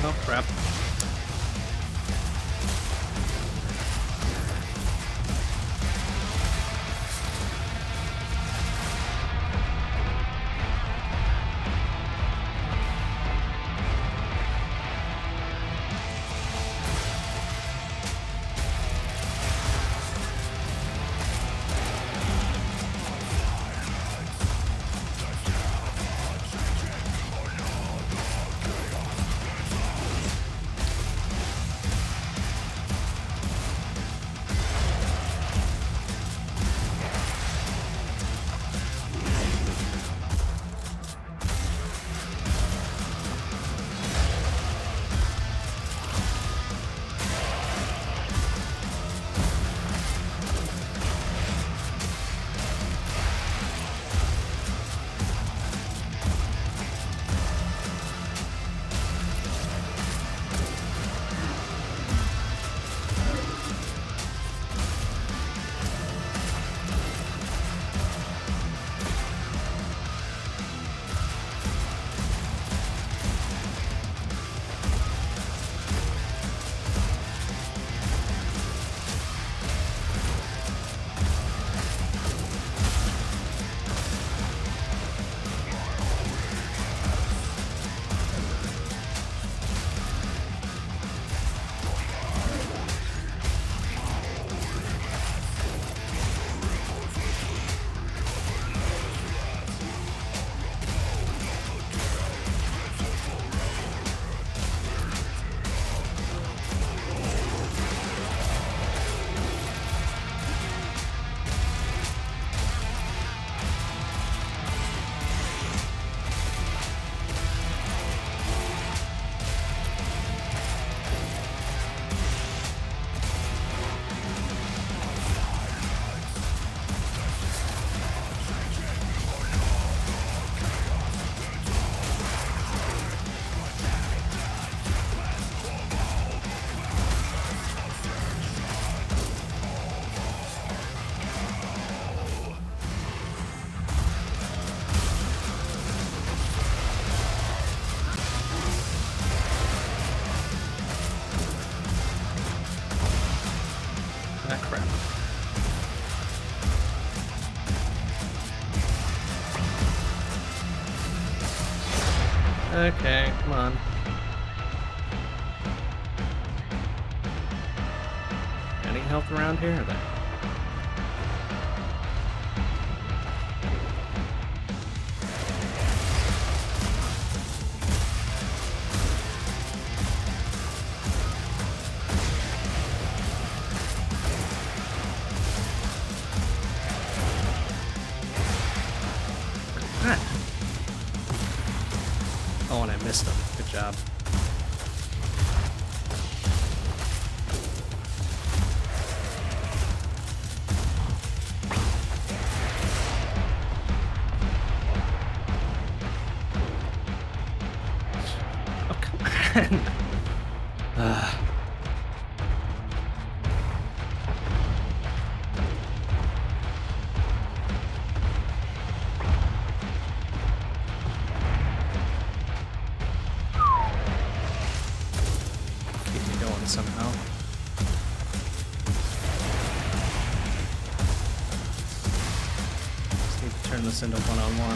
Oh crap. Ah, crap. Okay, come on. Any help around here or there? Oh, and I missed him. Good job. Oh, come on. uh. Somehow. Just need to turn this into one-on-one.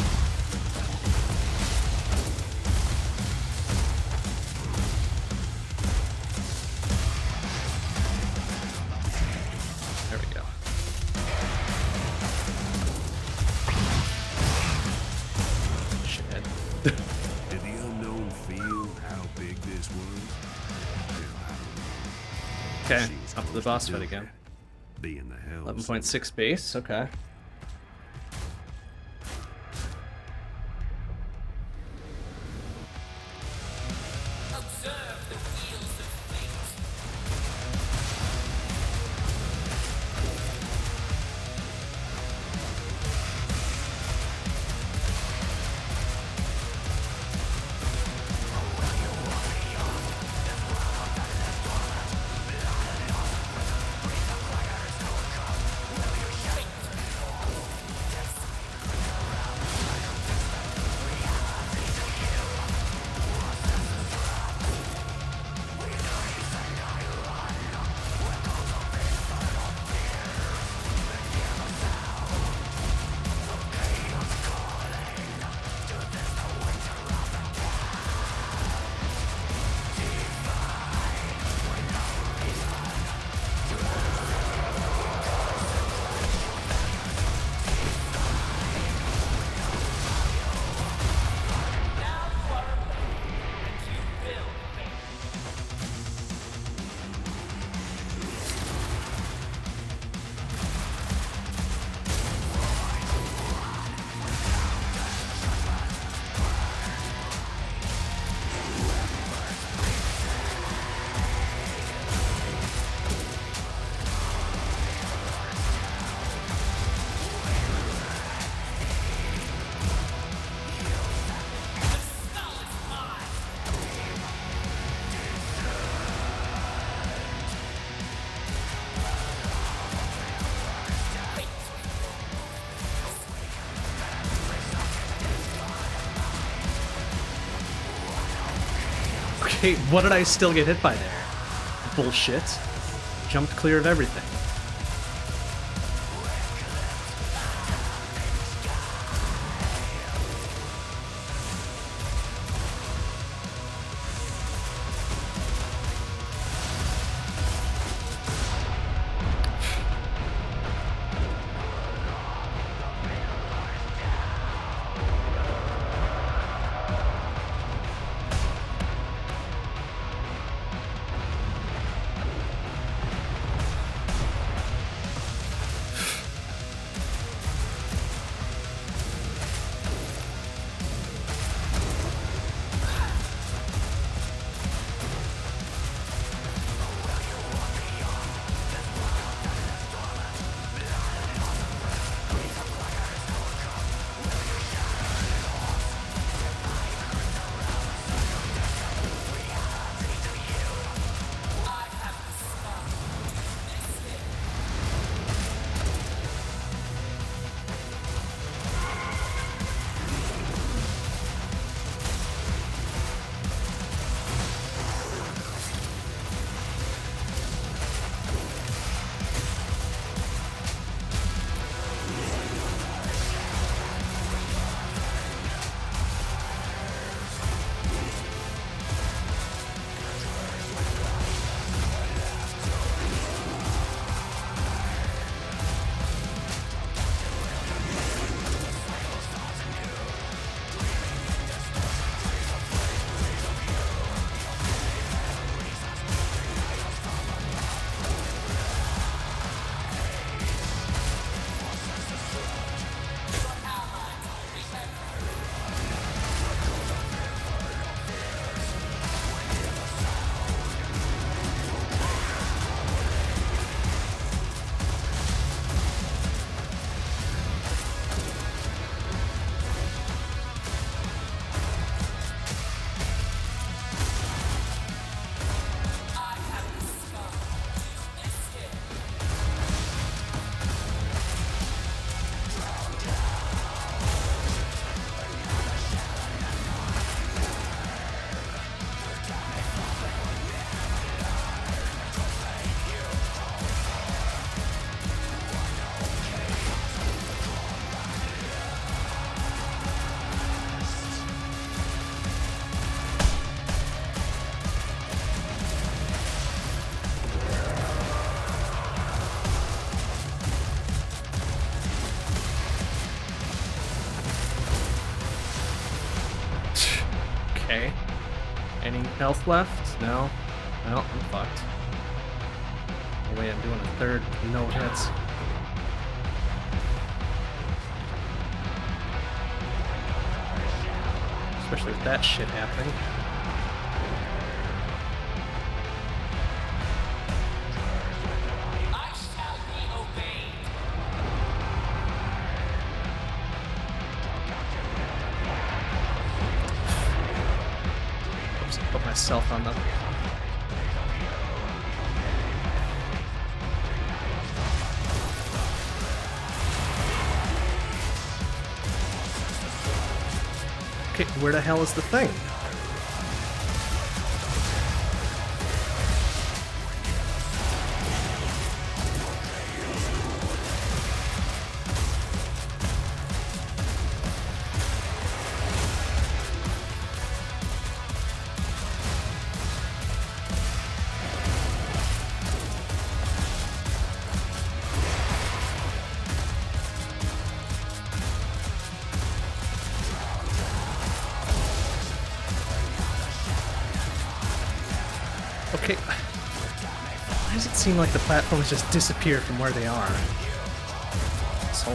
There we go. Shit. Did the unknown feel how big this was? Okay, up to the boss fight again. Be in the hell. eleven point six base, okay. Okay, what did I still get hit by there? Bullshit. Jumped clear of everything. Okay. Any health left? No? No, I'm fucked. No way I'm doing a third, no hits. Especially with that shit happening. Put myself on the... Okay, where the hell is the thing? Okay, why does it seem like the platforms just disappear from where they are? So...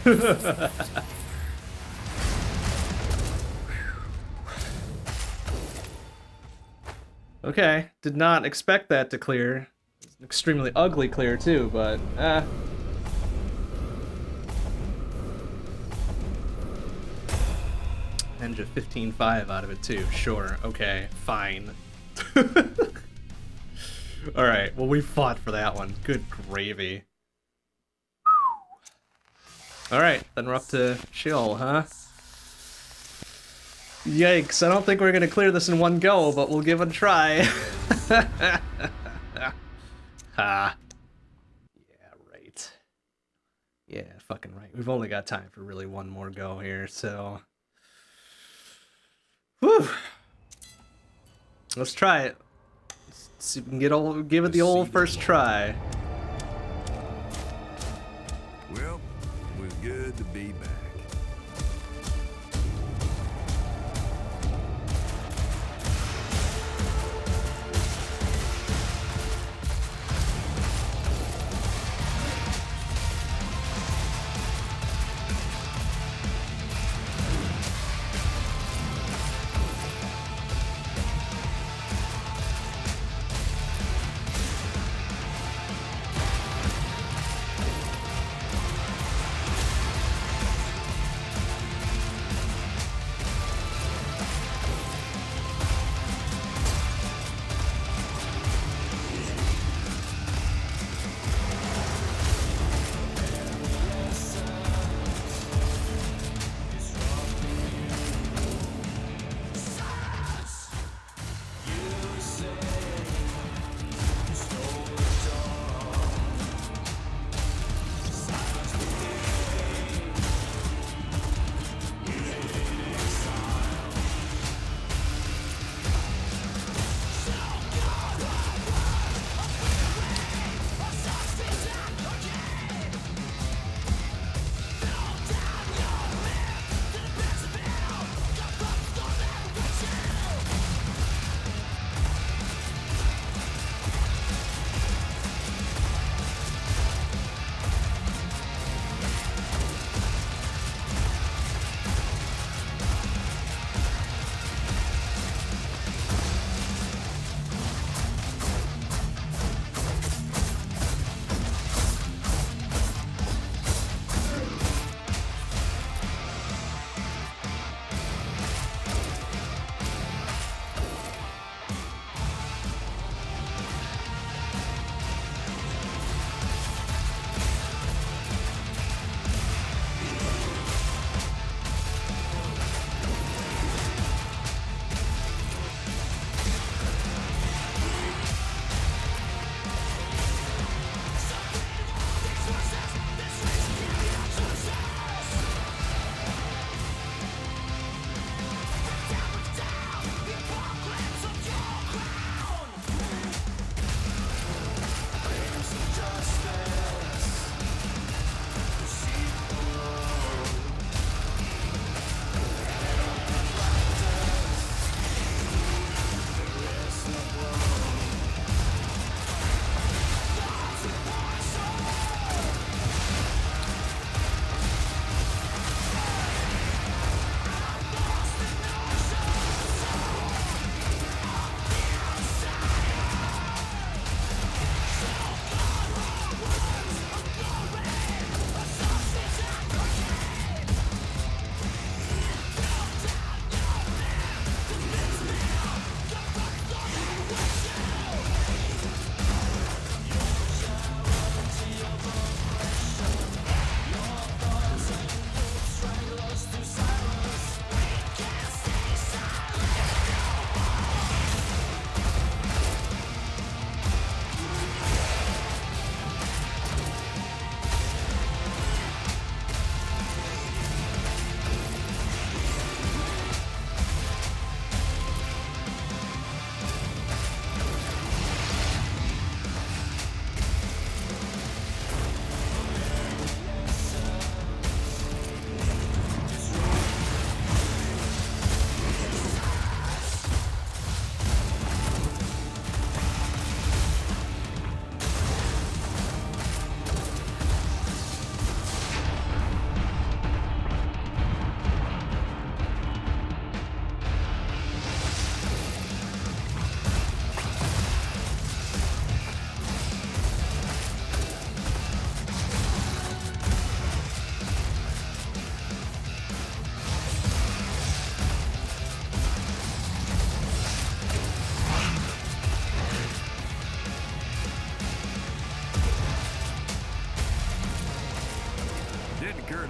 Okay, did not expect that to clear. It's an extremely ugly clear too, but eh. Ninja fifteen five out of it too. Sure, okay, fine. Alright, well we fought for that one. Good gravy. Alright, then we're up to Sheol, huh? Yikes, I don't think we're gonna clear this in one go, but we'll give it a try. Ha. Yeah, right. Yeah, fucking right. We've only got time for really one more go here, so... Whew. Let's try it. Let's see if we can get old, give it the old first try. Well, it was good to be back.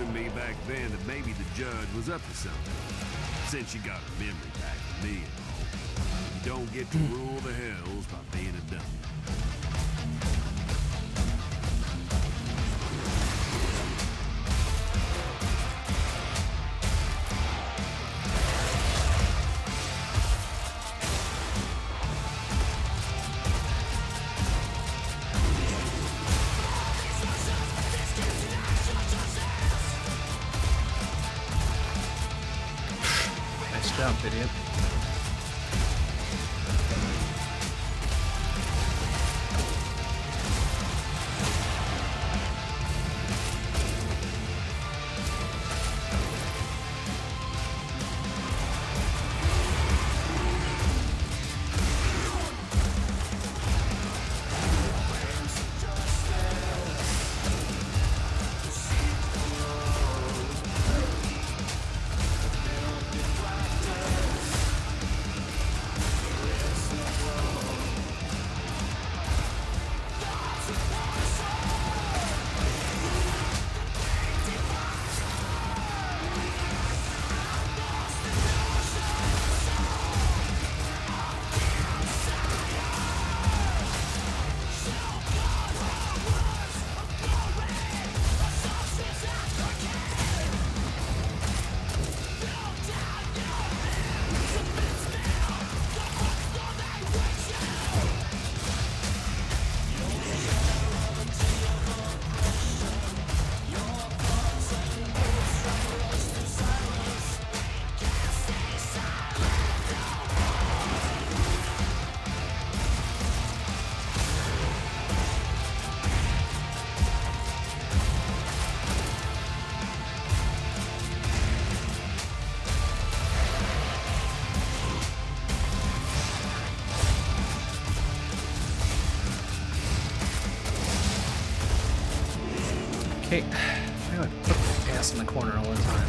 telling me back then that maybe the judge was up to something. Since she got her memory back from me and all. You don't get to rule the hells by being a dummy. Nice job, idiot. Okay, I would put the gas in the corner all the time.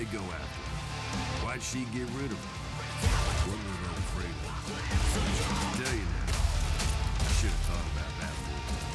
go after her? Why'd she get rid of her? What were they afraid of? I'll tell you now. I should have thought about that more.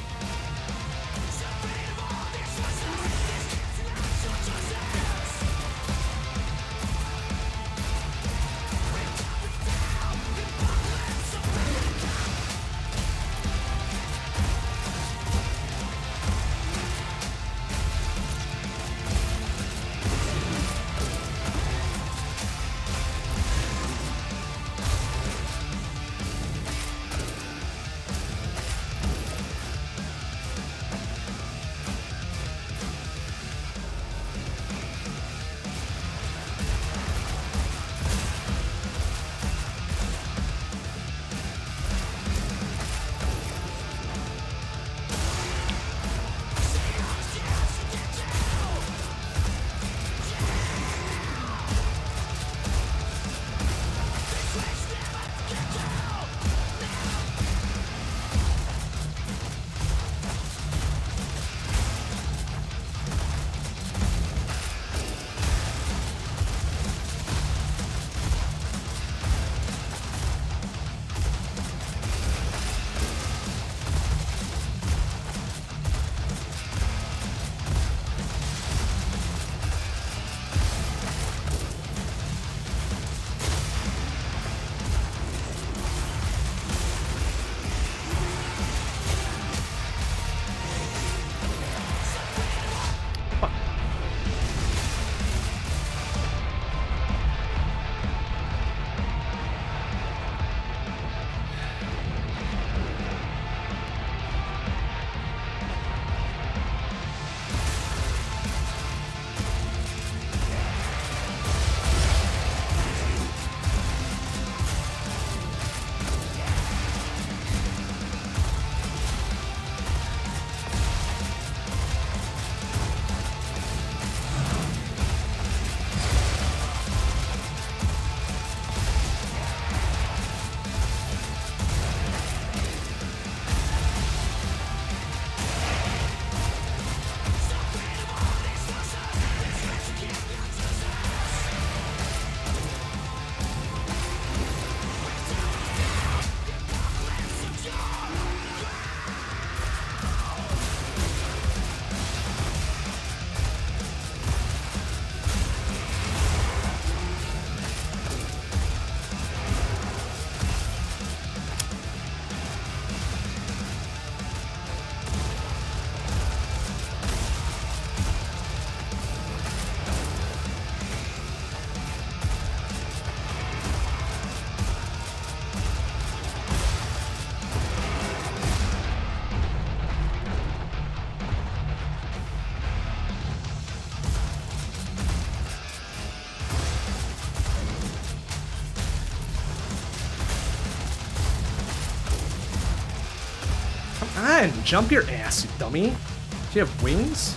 on, jump your ass, you dummy. Do you have wings?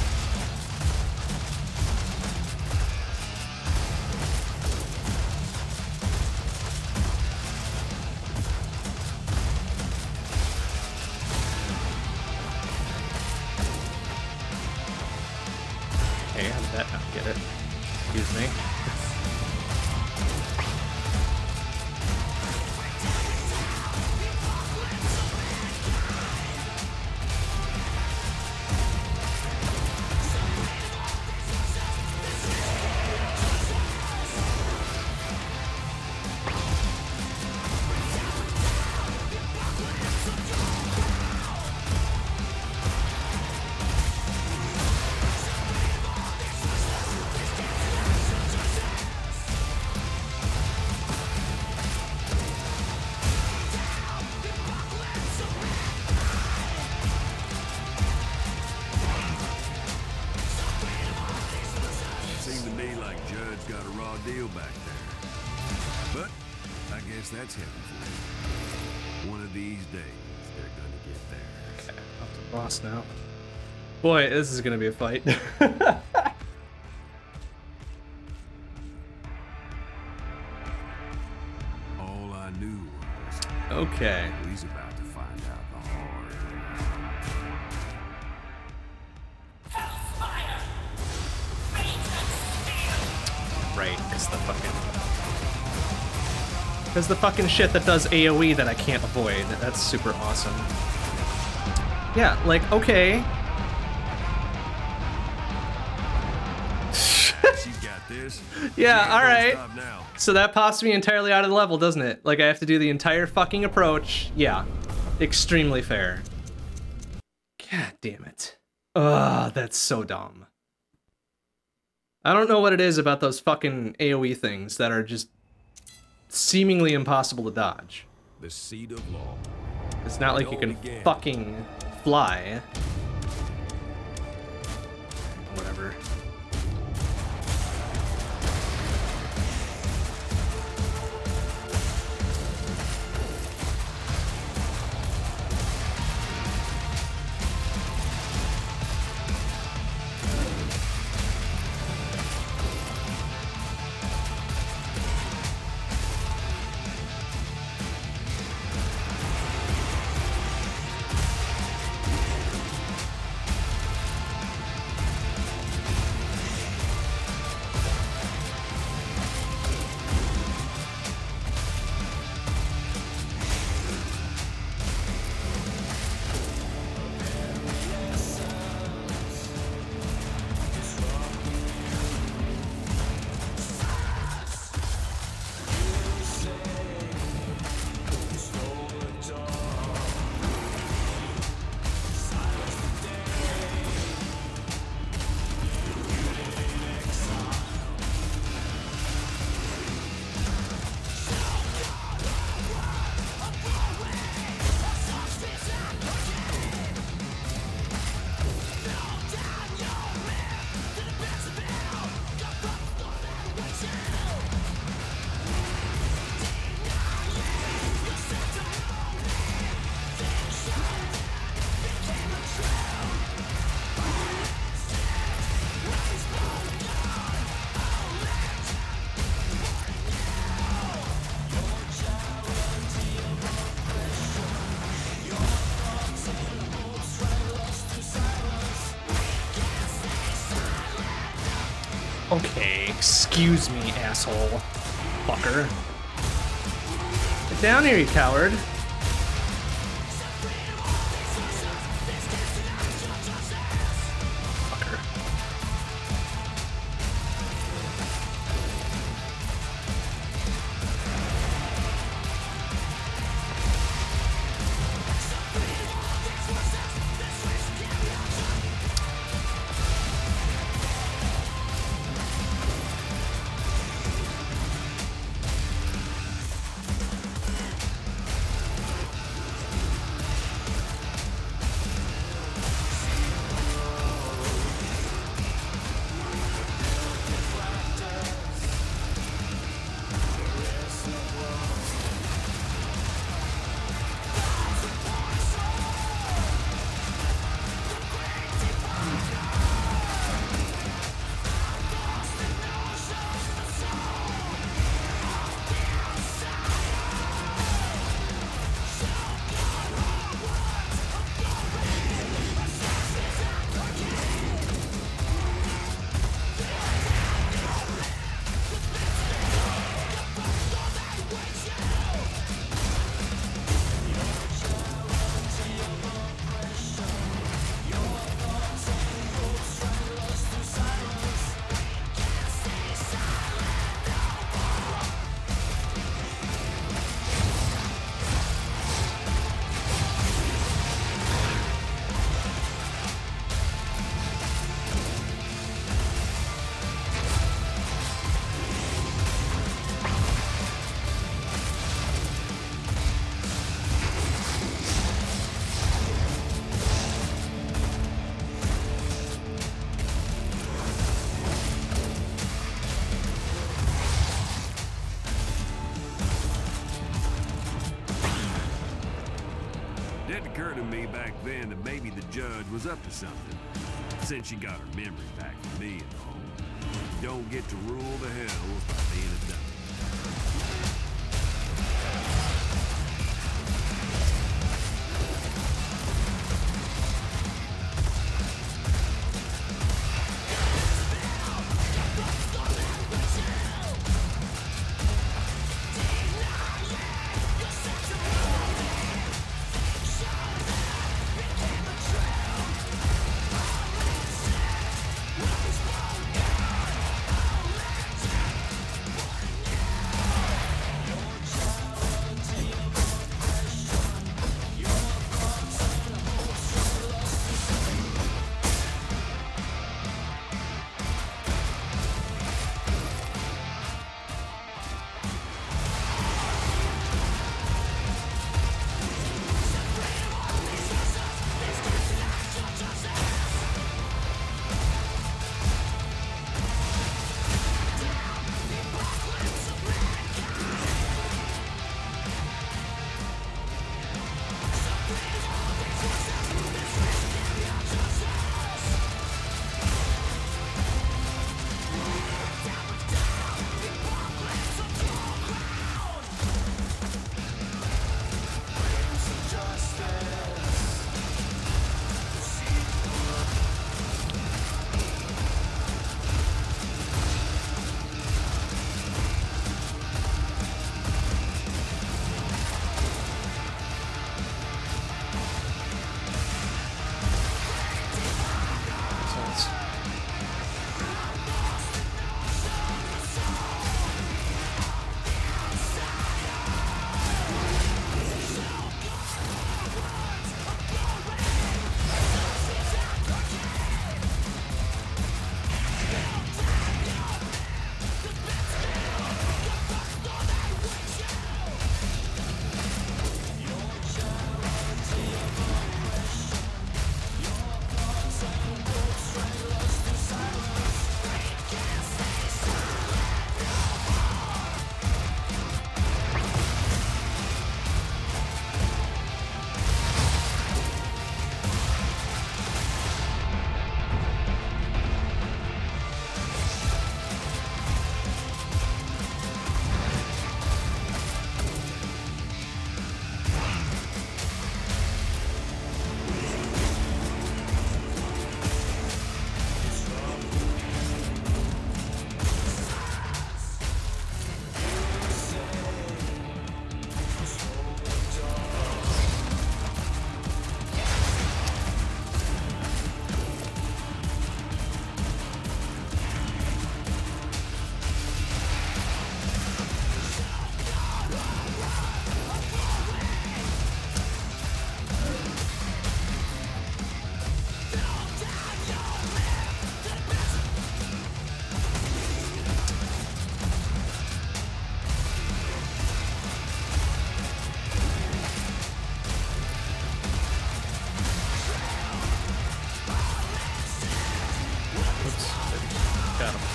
Okay, how did that not get it? Excuse me. Seemed to me like Judd's got a raw deal back there. But I guess that's heaven for you. One of these days, they're gonna get there. Okay, up to the boss now. Boy, this is gonna be a fight. All I knew was Okay. he's about to find out the hard way. right, because the fucking... Because the fucking shit that does AoE that I can't avoid. That's super awesome. Yeah, like, okay. She's got this. Yeah, She alright. Stop now. So that pops me entirely out of the level, doesn't it? Like, I have to do the entire fucking approach. Yeah. Extremely fair. God damn it. Ugh, that's so dumb. I don't know what it is about those fucking AoE things that are just seemingly impossible to dodge. The seed of law. It's not like you can fucking fly. Whatever. Okay, excuse me, asshole. Fucker. Get down here, you coward. Fucker. It occurred to me back then that maybe the judge was up to something, since she got her memory back from me and all. You don't get to rule the hells by being a dummy.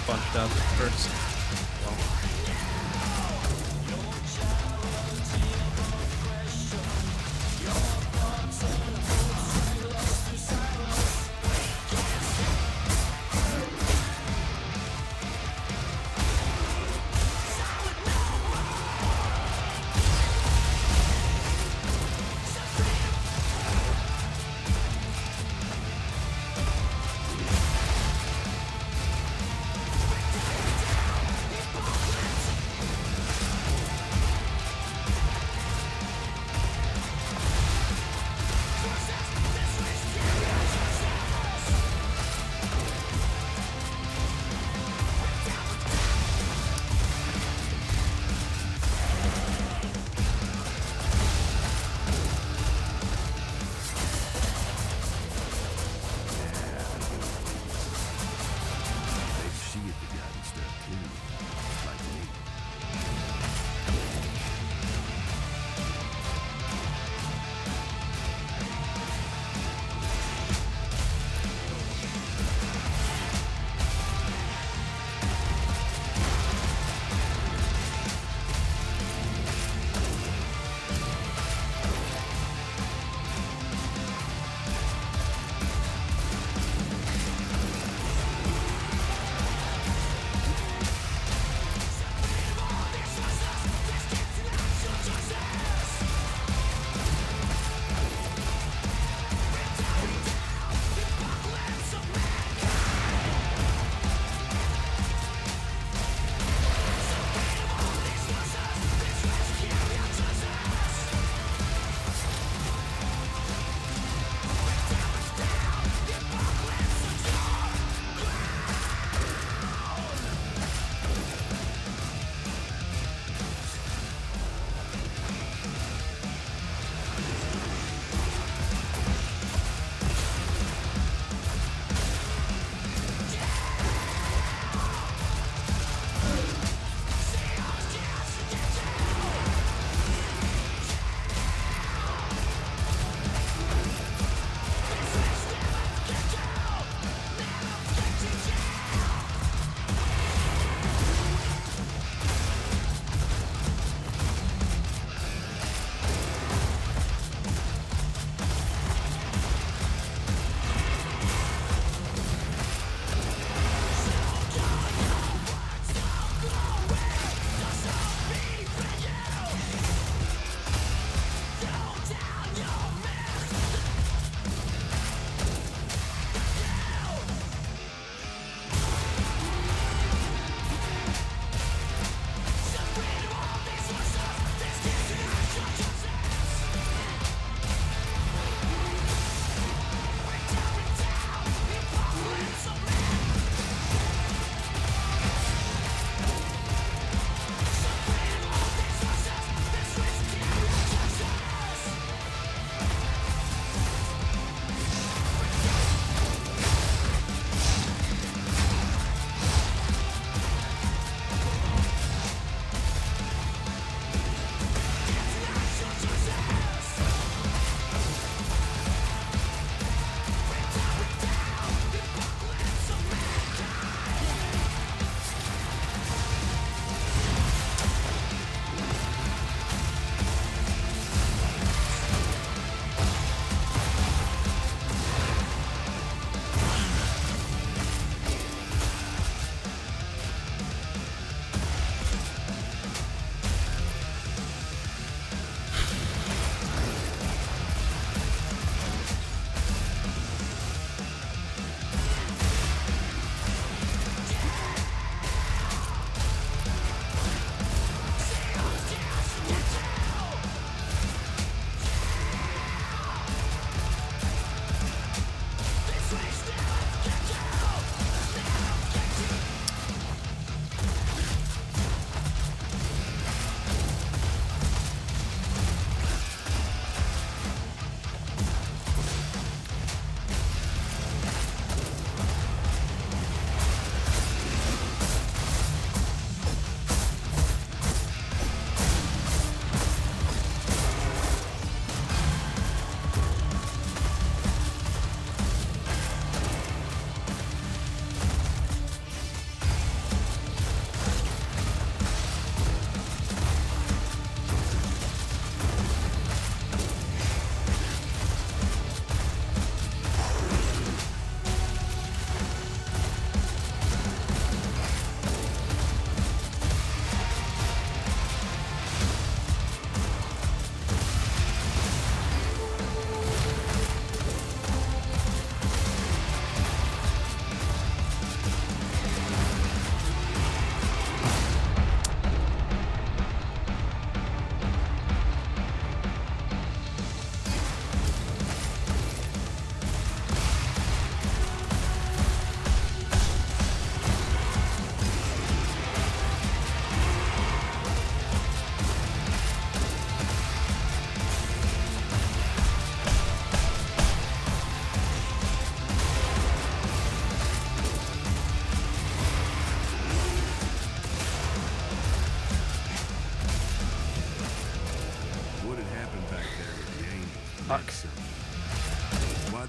bunched up first.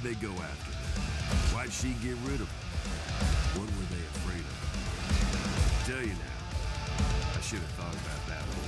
they go after her? Why'd she get rid of them? What were they afraid of? I tell you now, I should have thought about that more.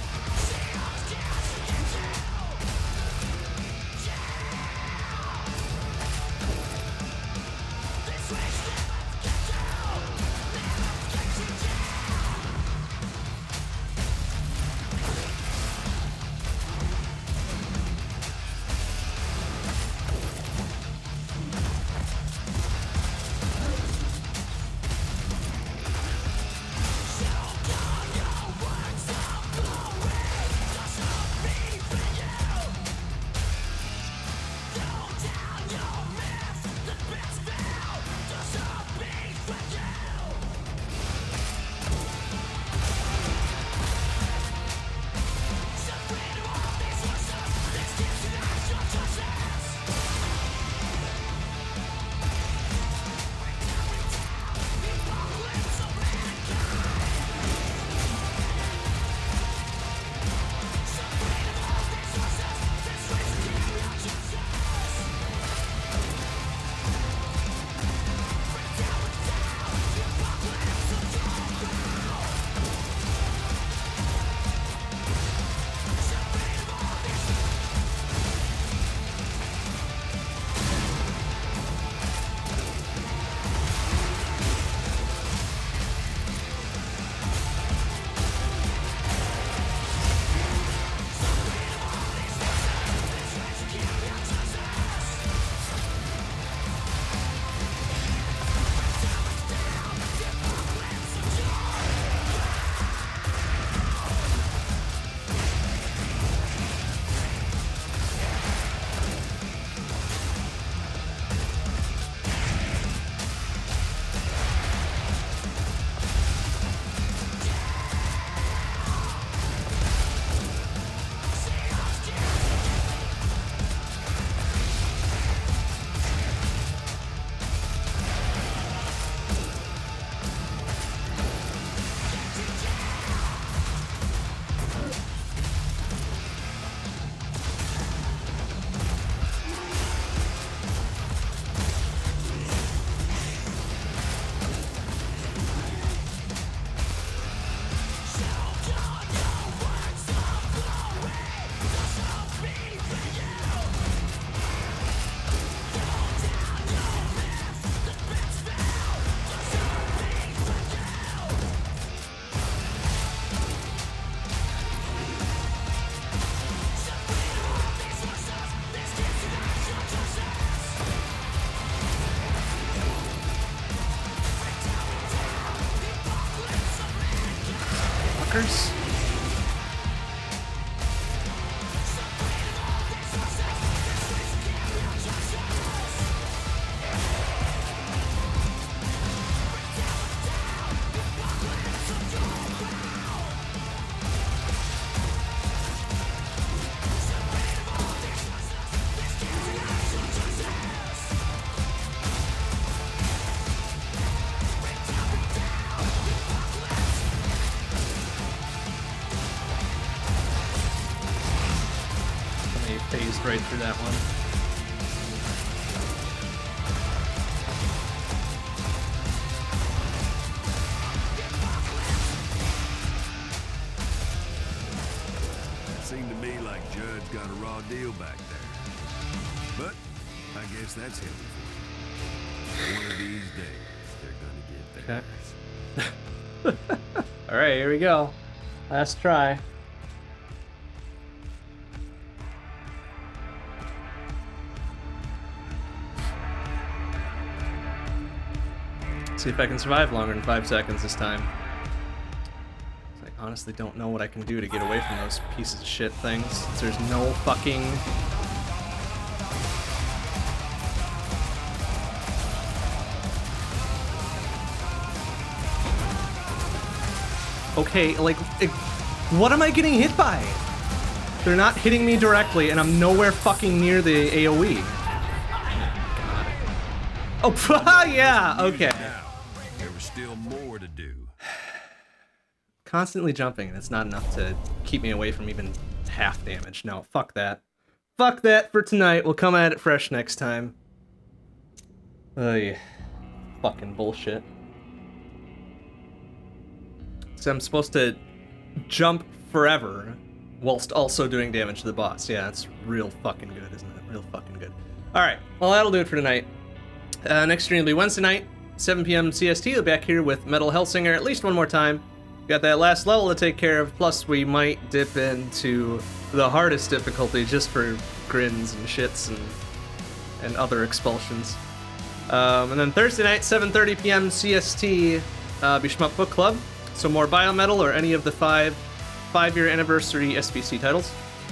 Fuckers. Phased right through that one. It seemed to me like Judd's got a raw deal back there. But I guess that's heavy for you. One of these days, they're gonna get theirs. Okay. All right, here we go. Last try. See if I can survive longer than five seconds this time. I honestly don't know what I can do to get away from those pieces of shit things. There's no fucking... Okay, like, it, what am I getting hit by? They're not hitting me directly, and I'm nowhere fucking near the AoE. Oh, yeah, okay. There was still more to do. Constantly jumping, that's not enough to keep me away from even half damage. No, fuck that. Fuck that for tonight. We'll come at it fresh next time. Ay, fucking bullshit. So I'm supposed to jump forever whilst also doing damage to the boss. Yeah, that's real fucking good, isn't it? Real fucking good. Alright, well that'll do it for tonight. Uh, next stream will be Wednesday night, seven p m C S T. We'll be back here with Metal Hellsinger at least one more time. Got that last level to take care of, plus we might dip into the hardest difficulty just for grins and shits and and other expulsions. Um, and then Thursday night, seven thirty p m C S T, uh, be Shmup Book Club. So more Biometal or any of the five five-year anniversary S B C titles.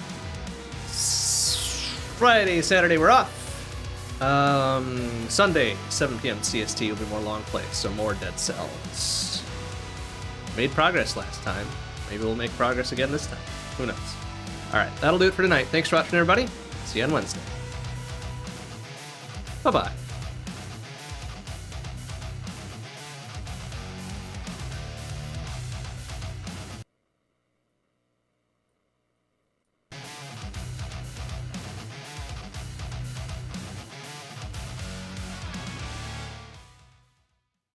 S Friday, Saturday, we're off. Um, Sunday, seven p m C S T will be more long plays, so more Dead Cells. Made progress last time. Maybe we'll make progress again this time. Who knows? Alright, that'll do it for tonight. Thanks for watching, everybody. See you on Wednesday. Bye-bye.